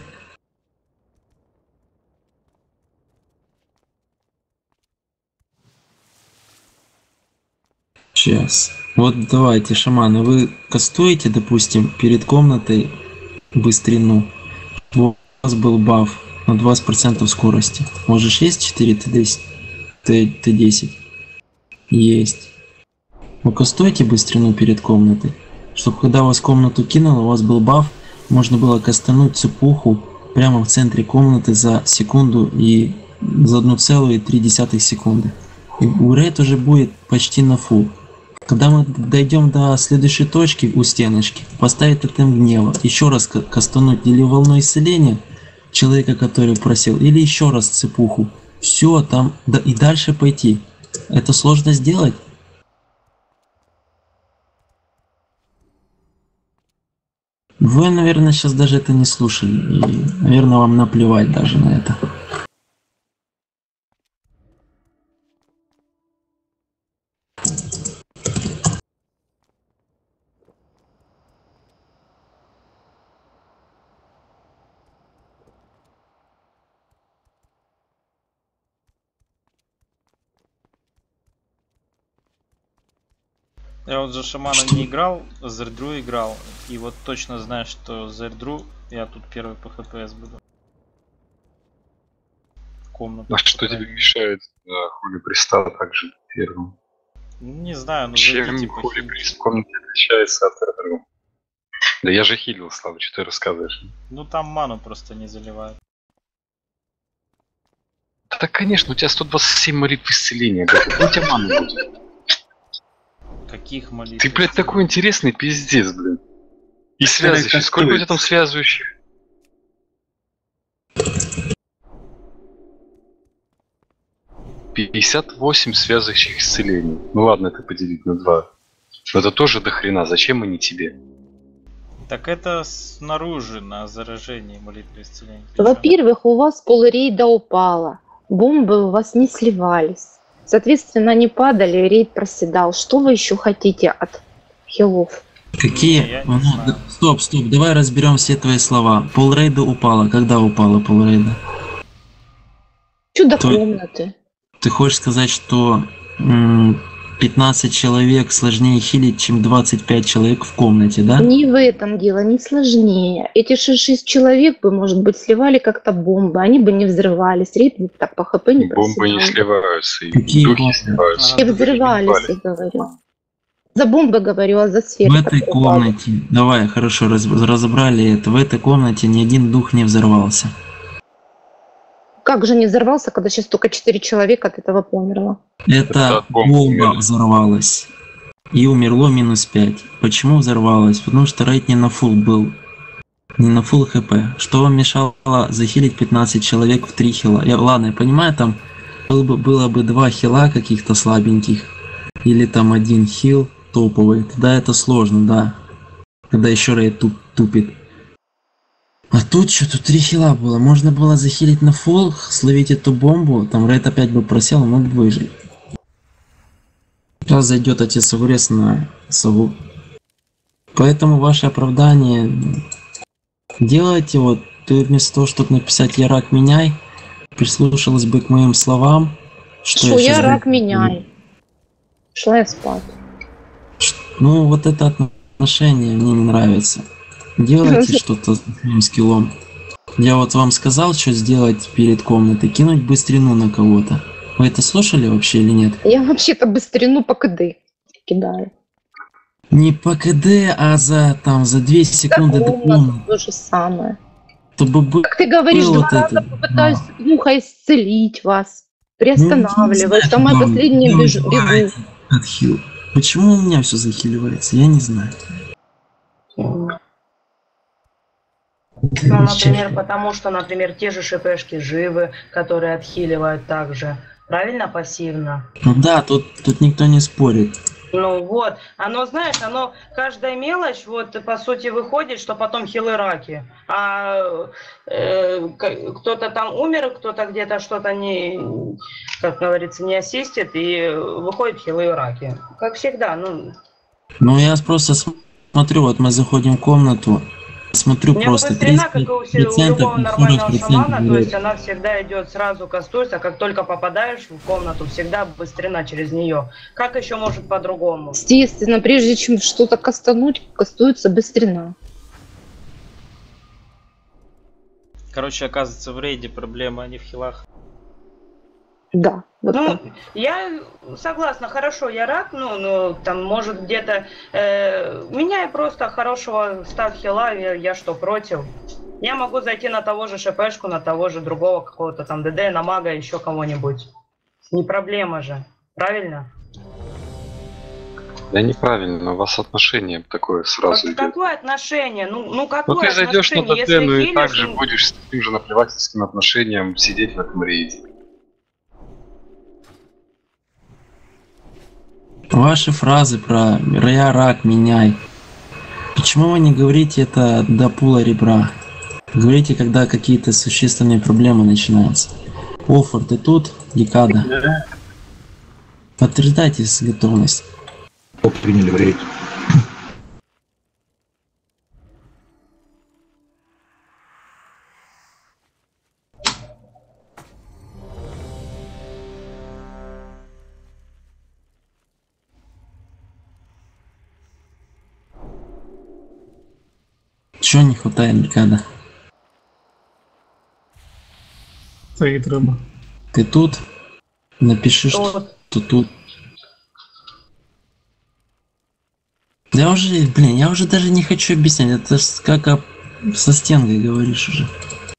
Сейчас. Вот давайте, шаманы, вы кастуете, допустим, перед комнатой быстрину. У вас был баф на двадцать процентов скорости. Можешь есть четыре тэ десять? Есть. Вы кастуете быстрину перед комнатой, чтобы когда вас в комнату кинуло, у вас был баф, можно было кастануть цепуху прямо в центре комнаты за секунду и за одну целую три десятых секунды. И у рейд уже будет почти на фул. Когда мы дойдем до следующей точки у стеночки, поставить тотем гнева, еще раз кастануть или волной исцеления человека, который просил, или еще раз цепуху. Все там, да, и дальше пойти. Это сложно сделать? Вы, наверное, сейчас даже это не слушали, и, наверное, вам наплевать даже на это. Я вот за шаманом не играл, за Эрдру играл. И вот точно знаю, что за Эрдру я тут первый по ХПС буду. Комнату. А что тебе мешает на Холи Приста также первым? Не знаю, ну чем типа, Холи Прист в комнате отличается от Эрдру? Да я же хилил, Слава, что ты рассказываешь? Ну там ману просто не заливают. Да, так, конечно, у тебя сто двадцать семь молитв исцеления. Какой у тебя ману будет? Каких молитв? Ты, блядь, такой интересный пиздец, блин. И связывающий. Сколько у тебя там связывающих? пятьдесят восемь связывающих исцелений. Ну ладно, это поделить на два. Но это тоже до хрена. Зачем они тебе? Так это снаружи на заражении молитвы исцеления. Во-первых, у вас полрейда упало. Бомбы у вас не сливались. Соответственно, они падали, рейд проседал. Что вы еще хотите от хилов? Какие? Ну, да, стоп, стоп, давай разберем все твои слова. Полрейда упала. Когда упала полрейда? Чудо комнаты. Ты хочешь сказать, что м, пятнадцать человек сложнее хилить, чем двадцать пять человек в комнате, да? Не в этом дело, не сложнее. Эти шесть человек бы, может быть, сливали как-то бомбы, они бы не взрывались, рейд бы так по хп не проседал. Бомбы не сливаются, и Какие духи бомбы? сливаются. И взрывались, я говорю. За бомбы говорю, а за сферы. В этой комнате, давай, хорошо, раз, разобрали это, в этой комнате ни один дух не взорвался. Как же не взорвался, когда сейчас только четыре человека от этого померло? Это бомба взорвалась. И умерло минус пять. Почему взорвалась? Потому что рейд не на фул был. Не на фул хп. Что вам мешало захилить пятнадцать человек в три хила? Я, ладно, я понимаю, там было бы, было бы два хила каких-то слабеньких. Или там один хил топовый. Тогда это сложно, да. Когда еще рейд туп, тупит. А тут что, тут три хила было. Можно было захилить на фул, словить эту бомбу. Там рейд опять бы просел, он бы выжил. Сейчас зайдет отец Агурец на сову. Поэтому ваше оправдание делайте вот, ты вместо того, чтобы написать «Я рак, меняй», прислушалась бы к моим словам. Что, что я, я рак, меняй. Шла я спать. Ну вот это отношение мне не нравится. Делайте что-то с своим скиллом. Я вот вам сказал, что сделать перед комнатой, кинуть быстрину на кого-то. Вы это слушали вообще или нет? Я вообще-то быстрину по КД кидаю. Не по КД, а за там за две секунды до комнаты. То же самое. Чтобы был, как ты говоришь, два вот раза это, попытаюсь да. Духом исцелить вас, приостанавливать, ну, самое последнее бежу. Отхил. Почему у меня все захиливается? Я не знаю. Ну, например, потому что, например, те же ШПшки живы, которые отхиливают также. Правильно, пассивно? Ну да, тут, тут никто не спорит. Ну вот, оно, знаешь, оно, каждая мелочь, вот, по сути, выходит, что потом хилы раки. А э, кто-то там умер, кто-то где-то что-то не, как говорится, не ассистит, и выходит хилы раки. Как всегда, ну... Ну я просто смотрю, вот мы заходим в комнату, смотрю у меня просто быстрина, как и у, у любого нормального шамана, то есть она всегда идет сразу кастуется, как только попадаешь в комнату, всегда быстрина через нее. Как еще может по-другому? Естественно, прежде чем что-то кастануть, кастуется быстрина. Короче, оказывается, в рейде проблема, а не в хилах. Да. Вот ну, так. я согласна, хорошо, я рад, ну, ну там, может, где-то э, меняй просто хорошего став хила, я, я что, против? Я могу зайти на того же ШПшку, на того же другого какого-то там ДД, на мага, еще кого-нибудь. Не проблема же, правильно? Да неправильно, у вас отношение такое сразу идет. Какое отношение? Ну, ну какое Ну ты зайдешь на отношение? ДД, ну и хилишь, также ну... будешь с таким же наплевательским отношением сидеть в этом рейде. Ваши фразы про «я рак, меняй». Почему вы не говорите это до пула ребра? Говорите, когда какие-то существенные проблемы начинаются. Оффор, ты тут? Декада. Да. Подтверждайте готовность. Оп, приняли в рейд. Чего не хватает, Декада? Стоит рыба. Ты тут? Напиши, что ты тут. Я уже, блин, я уже даже не хочу объяснять. Это ж как об... со стенкой говоришь уже.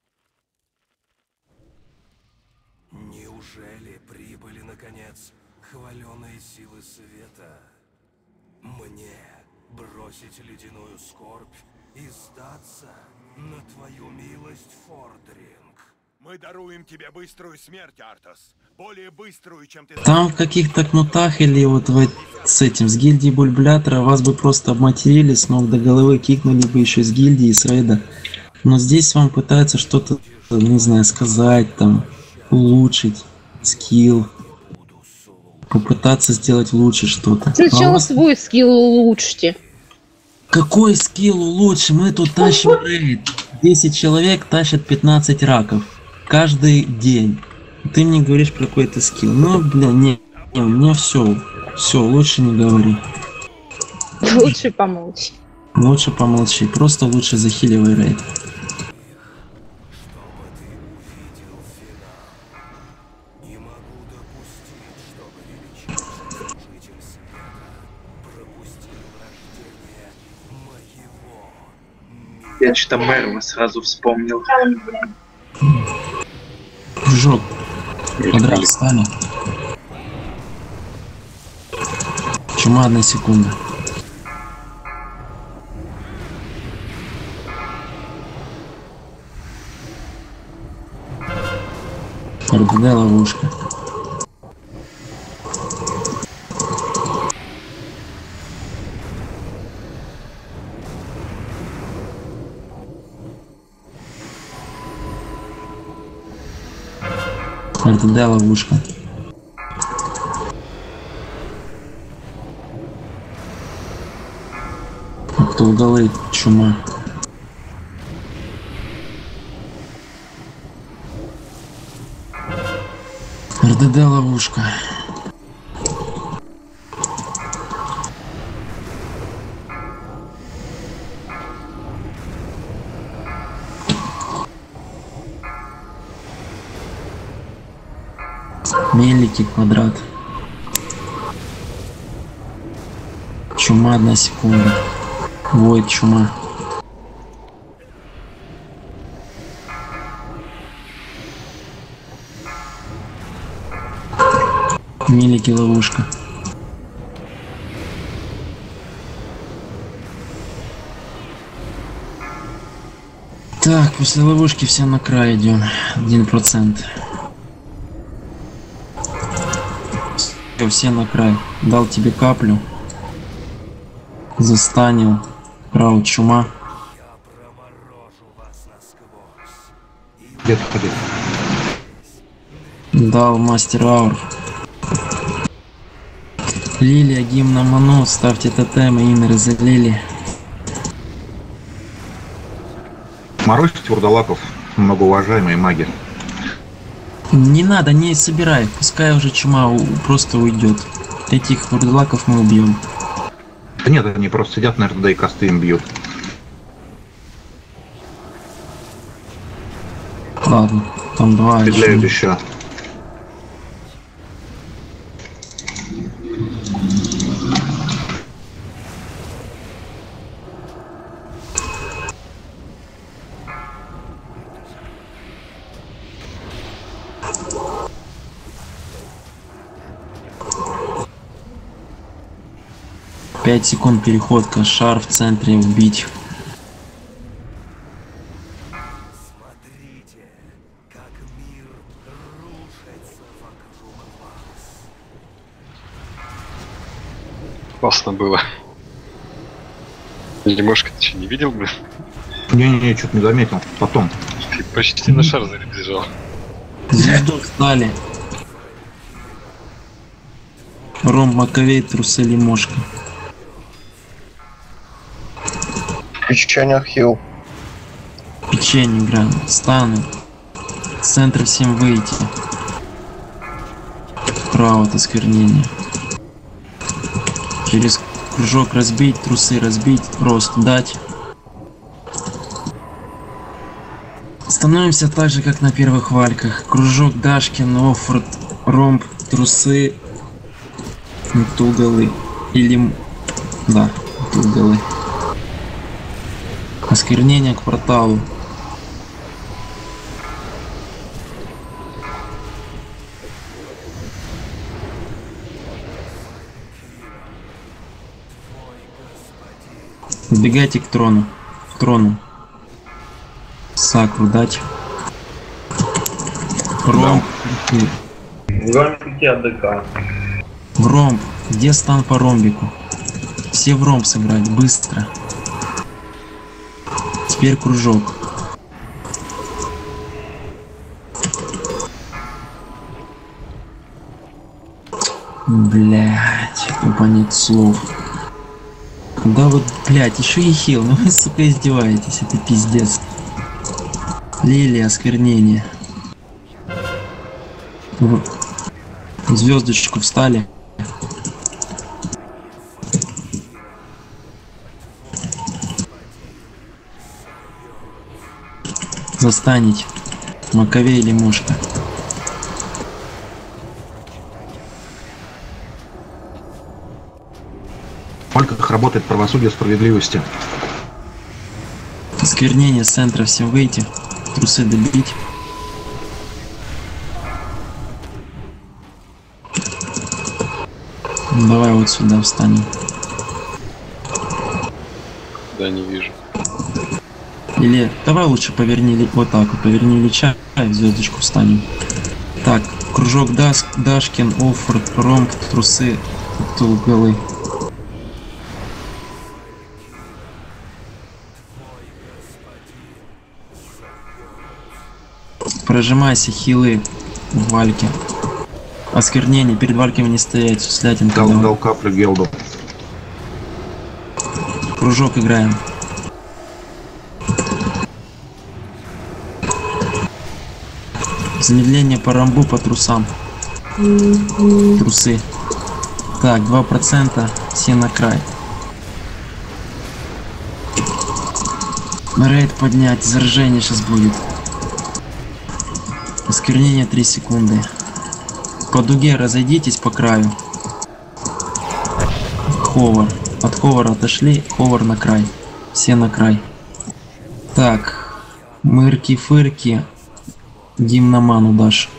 Неужели прибыли, наконец, хваленые силы света? Мне бросить ледяную скорбь и сдаться на твою милость, Фордринг. Мы даруем тебе быструю смерть, Артас. Более быструю, чем ты... Там в каких-то кнутах или вот в, с этим, с гильдии Бульблятора вас бы просто обматерили, с ног до головы кикнули бы еще с гильдии, с рейда. Но здесь вам пытаются что-то, не знаю, сказать, там, улучшить скилл. Попытаться сделать лучше что-то. Сначала а вас... свой скилл улучшите. Какой скилл лучше? Мы тут тащим рейд. десять человек тащат пятнадцать раков. Каждый день. Ты мне говоришь про какой-то скилл. Ну, бля, не, не, мне все. Все, лучше не говори. Лучше помолчи. Лучше помолчи. Просто лучше захиливай рейд. Я что-то Мерва сразу вспомнил. Прыжок. Квадрат стали. Чума, одна секунда. РДД ловушка. РДД ловушка. Кто удалый чума. РДД ловушка. Мелики квадрат. Чума, одна секунда. Войд, чума. Мелики ловушка. Так, после ловушки все на край идем. Один процент. все на край. Дал тебе каплю. Застанил. Крау чума. Где-то ходи. Дал мастер аур. Лилия, гимна ману, ставьте тотемы, инеры залили. Морозьте вурдалаков, многоуважаемые маги. Не надо, не собирай, пускай уже чума у- просто уйдет. Этих вурдалаков мы убьем. Да нет, они просто сидят, наверное, да и косты им бьют. Ладно, там два Петляют еще. еще. Пять секунд переходка, шар в центре убить. Классно было. Лемошка, ты что, не видел, блин? Не-не-не, что-то не заметил. Потом. Ты почти на шар забежал. Звезду встали. Ром, Маковей, трусы, лимошка. Печенье хил. Печенье играем. Станы. Центр всем выйти. Право от осквернения. Через кружок разбить, трусы разбить, рост дать. Становимся так же, как на первых вальках. Кружок, Дашкин, Оффорд, ромб, трусы, тулгалы. Или... Да, тулгалы. Осквернение к порталу. Убегайте к трону. К трону. Сакру дать. Ромб. В ромбике АДК. В ромб. Где стан по ромбику? Все в ромб сыграть. Быстро. Теперь кружок. Блять, тупо нет слов. Да вот, блять, еще и хил, ну вы, сука, издеваетесь, это пиздец. Лилия, осквернение. В звездочку встали. Застанить. Маковей или мушка. В вальках работает правосудие справедливости. Осквернение с центра всем выйти. Трусы добить. Давай вот сюда встанем. Да, не вижу. Или давай лучше поверни ли- вот так вот, поверни Лича и в звездочку встанем. Так, кружок Дас, Дашкин, Оффорд, Ромб, трусы, тулгалы. Прожимайся, хилы в вальке. Осквернение, перед вальками не стоять, суслятин. Дал, дал каплю Гелду. Кружок играем. Замедление по ромбу, по трусам. Трусы. Так, два процента, все на край. Рейд поднять, заражение сейчас будет. Осквернение три секунды. По дуге разойдитесь по краю. Ховар. От ховара отошли, ховар на край. Все на край. Так. Мырки-фырки. Гимна ману дашь.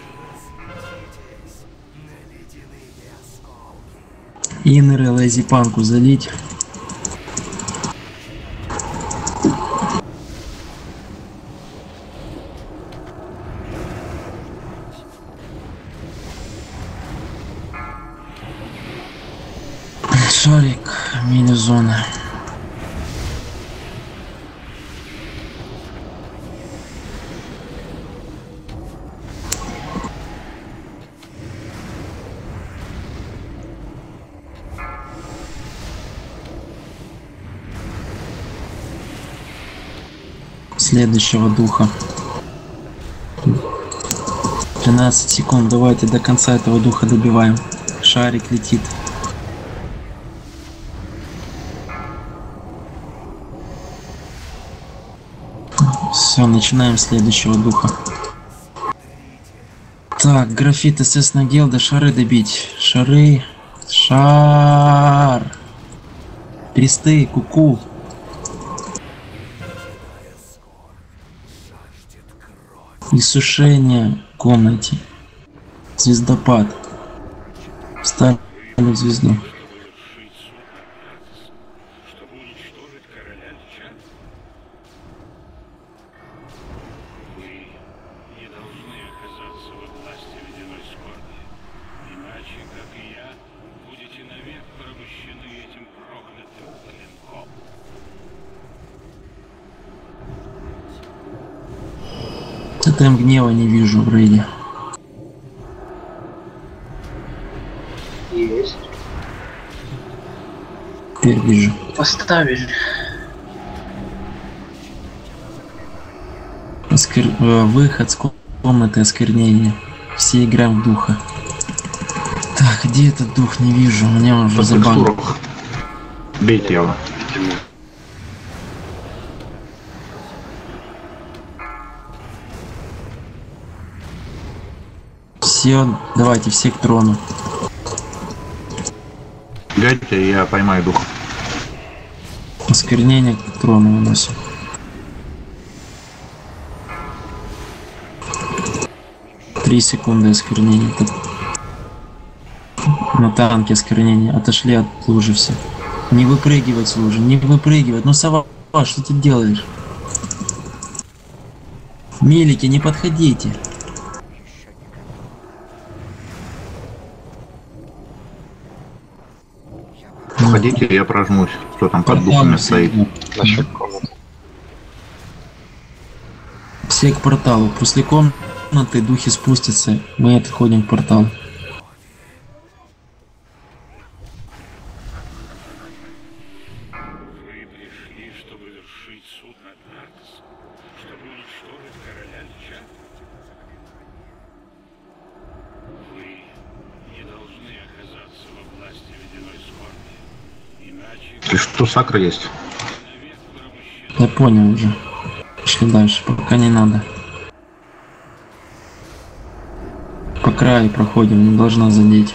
Инеры лазипанку залить. Шарик, мини-зона. Следующего духа. тринадцать секунд. Давайте до конца этого духа добиваем. Шарик летит. Все, начинаем следующего духа. Так, графит, естественно, гелда, шары добить. Шары. Шар. Кресты, куку. Иссушение в комнате. Звездопад. Встали в звезду. Тотем гнева не вижу в рейде. Есть. Теперь вижу. Поставили. Оскр... Выход с комнаты осквернения. Все играем в духа. Так, где этот дух? Не вижу. Мне он уже забанил. Бейте его. Все, давайте, все к трону. Глядите, я поймаю духа. Осквернение к трону выносим. Три секунды осквернения. На танке осквернение. Отошли от лужи все. Не выпрыгивать с лужи, не выпрыгивать. Ну, сова, что ты делаешь? Милики, не подходите. Уходите, я прожмусь. Кто там под духами стоит? Все к порталу. После комнаты духи спустятся. Мы отходим к порталу. И что, сакра есть? Я понял уже. Пошли дальше, пока не надо. По краю проходим, не должна задеть.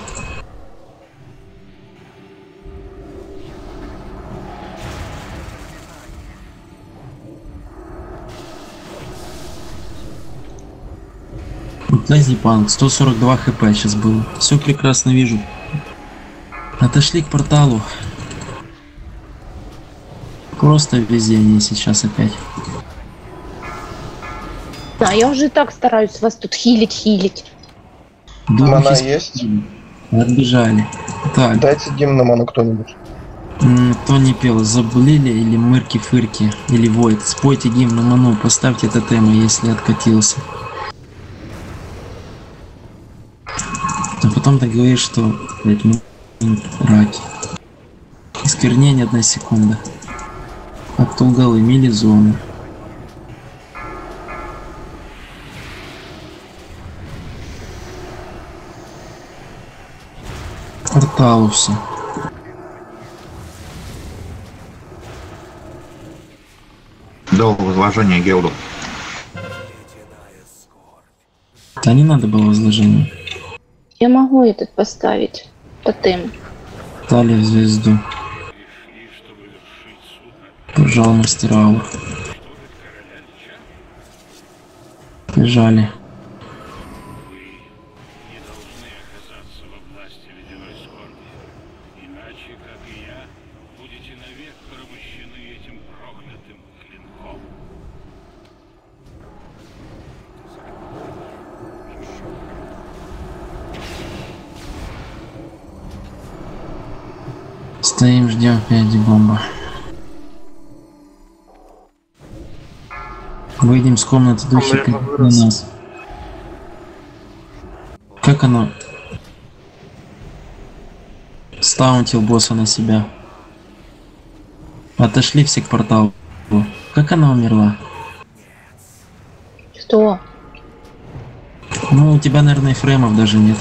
Лазипанк, сто сорок два хп сейчас было. Все прекрасно вижу. Отошли к порталу. Просто везение сейчас опять. Да, я уже и так стараюсь вас тут хилить, хилить. Мана есть? Отбежали. Так. Дайте гимн на ману кто-нибудь. Кто не пел, забулили или мырки-фырки, или войд. Спойте гимн на ману, поставьте тотемы, если откатился. А потом ты говоришь, что блядь, ну, раки. Осквернение одна секунда. От Тулгалы, мили-зоны. Порталу все. Дал возложение гелду. Да не надо было возложение. Я могу этот поставить. Тотем. Дали в звезду. Пожал мастер аур. Бежали. Стоим, ждем впереди бомба. Выйдем с комнаты духи на нас. Как оно? Стаунтил босса на себя. Отошли все к порталу. Как она умерла? Что? Ну, у тебя, наверное, фреймов даже нет.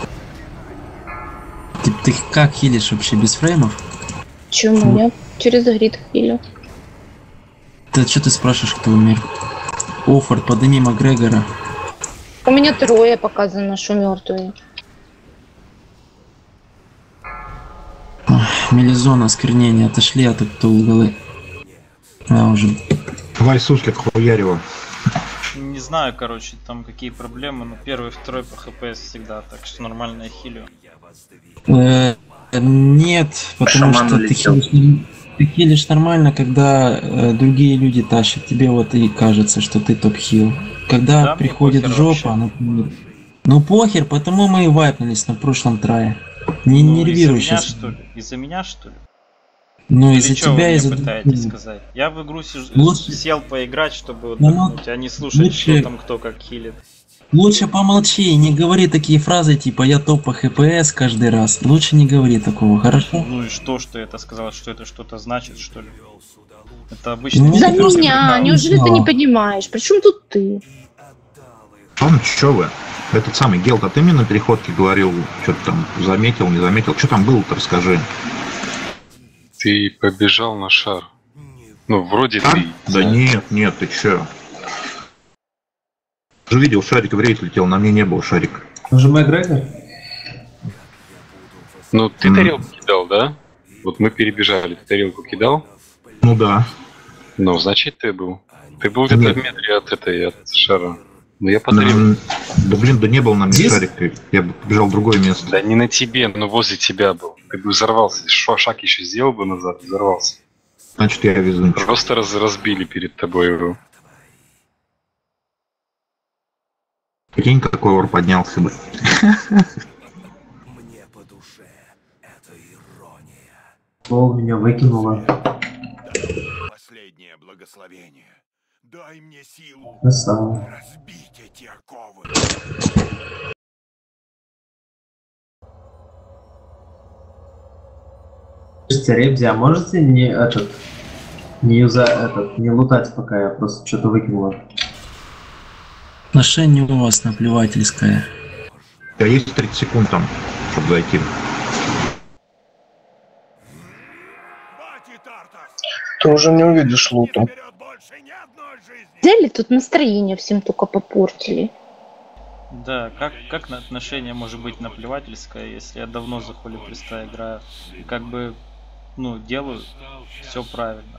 Ты, ты как хилишь вообще без фреймов? Почему? Я через грид хилю. Ты что ты спрашиваешь, кто умер? Оффорд, подними Макгрегора. У меня трое показано, что мертвые. Мелизона, осквернение, отошли от этого уголы. А, уже. Давай, суслик, хуярева. Не знаю, короче, там какие проблемы, но первый, второй по хпс всегда, так что нормально я хилю. Э, нет, потому Шаман что ты улетел. хилишь, ты хилишь нормально, когда э, другие люди тащат. Тебе вот и кажется, что ты топ-хил. Когда Да, мне приходит похер жопа, например, ну похер, потому мы и вайпнулись на прошлом трае. Не Ну, нервируй из-за меня, сейчас. что ли? Из-за меня, что ли? Ну, Или из-за чё вы тебя, мне из-за пытаетесь других. сказать? Я в игру сижу, Лучше- сел поиграть, чтобы Ну, отдохнуть, а не слушать, лучше- что там кто как хилит. Лучше помолчи и не говори такие фразы, типа «я топ по хпс» каждый раз. Лучше не говори такого, хорошо? Ну и что, что это сказал, что это что-то значит, что ли? Это обычно... Ну, За это просто меня! такая Неужели ты мысля. не понимаешь? Причем тут ты? Ладно, чё вы? Этот самый Гелт, а ты мне на переходке говорил, что-то там заметил, не заметил. Что там было-то, расскажи. Ты побежал на шар. Ну, вроде А? ты. Да нет, нет, ты чё? Уже видел, шарик в рейд летел, на мне не был шарик. Уже Макгрегор? Ну, ты М. тарелку кидал, да? Вот мы перебежали, ты тарелку кидал? Ну да. Ну, значит, ты был. Ты был где-то Нет. в метре от этой, от шара. Ну, я Да, подарил. да блин, да не был на мне Здесь? шарик, я бы побежал в другое место. Да не на тебе, но возле тебя был. Ты бы взорвался. Шо- Шаг еще сделал бы назад, взорвался. Значит, я везунчик. Просто раз, разбили перед тобой его. Прикинь, какой ор поднялся бы. Мне по душе эта ирония. Пол меня выкинуло. Последнее благословение. Дай мне силу Красава. разбить эти оковы. Слушайте, Ребзи, а можете не этот... Не юза этот, не лутать, пока я просто что-то выкинула. Отношение у вас наплевательское. У тебя есть тридцать секунд там, чтобы зайти. Хватит, Артас! Ты уже не увидишь лутом. Вперед больше ни одной жизни! Взяли тут настроение всем только попортили. Да, как, как на отношение может быть наплевательское, если я давно за Холи Приста играю? И как бы, ну, делаю все правильно.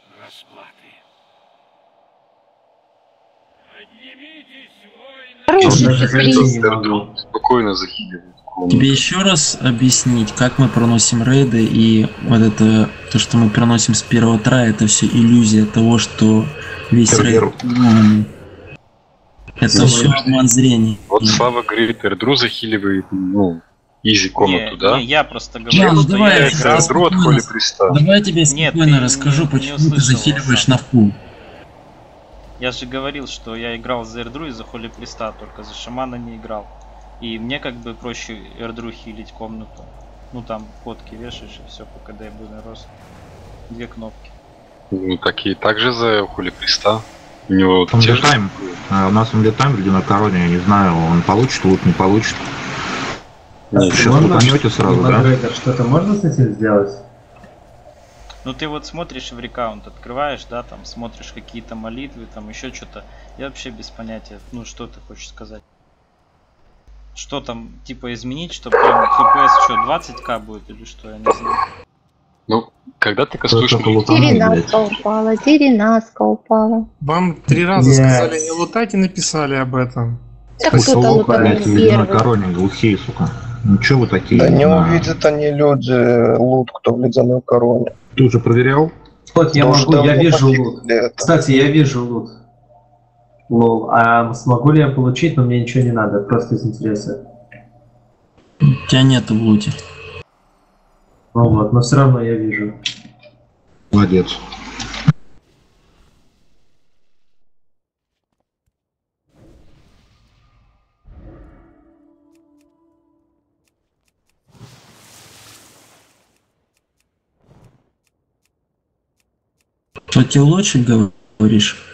Хороший Даже ты зайти приз. не могу. Спокойно захиливает. Тебе еще раз объяснить, как мы проносим рейды, и вот это, то, что мы проносим с первого трая, это все иллюзия того, что весь рейд... Эргеру. ну, это Ну, все обман зрения. Вот Слава говорит, Эрдру захиливает, ну, изи комнату, не, да? не, я просто Не, говорю, ну что давай, я я играл... Эрдру от Холи Приста. Давай я тебе Нет, спокойно ты расскажу, не- не почему ты услышал, захиливаешь Сам. на фул. Я же говорил, что я играл за Эрдру и за Холи Приста, только за Шамана не играл. И мне как бы проще Эрдру хилить комнату. Ну там фотки вешаешь и все, по КД буйный рост. Две кнопки. Ну, так и так же за Холи Приста. У него Он те же... летаем. А, у нас он летаем в ледяной короне, я не знаю, он получит лут, не получит. Нет, Сейчас Можно? лутанете сразу, да? Макгрегор, что-то можно с этим сделать? Ну ты вот смотришь в рекаунт, открываешь, да, там смотришь какие-то молитвы, там еще что-то. Я вообще без понятия, ну что ты хочешь сказать. Что там, типа, изменить, чтобы прям хпс что, двадцать ка будет или что, я не знаю. Ну, когда ты кастуешь Только молитву, лутанул, блядь. Теренаска упала, теренаска упала. Вам три раза Yes. сказали не лутать и написали об этом. Так Спасибо, кто-то лука, лутанул блядь, в ледяной первый. короне, глухие, сука. Ну чё вы такие? Да не А, увидят они люди лут, кто в ледяной короне. Ты уже проверял? Вот я Да уж могу, я давно вижу пофиг лут. для этого. Кстати, я вижу лут. Лол, а смогу ли я получить, но мне ничего не надо, просто из интереса. У тебя нету в луте. Ну вот, но все равно я вижу. Молодец. Что, тебе лучше говоришь?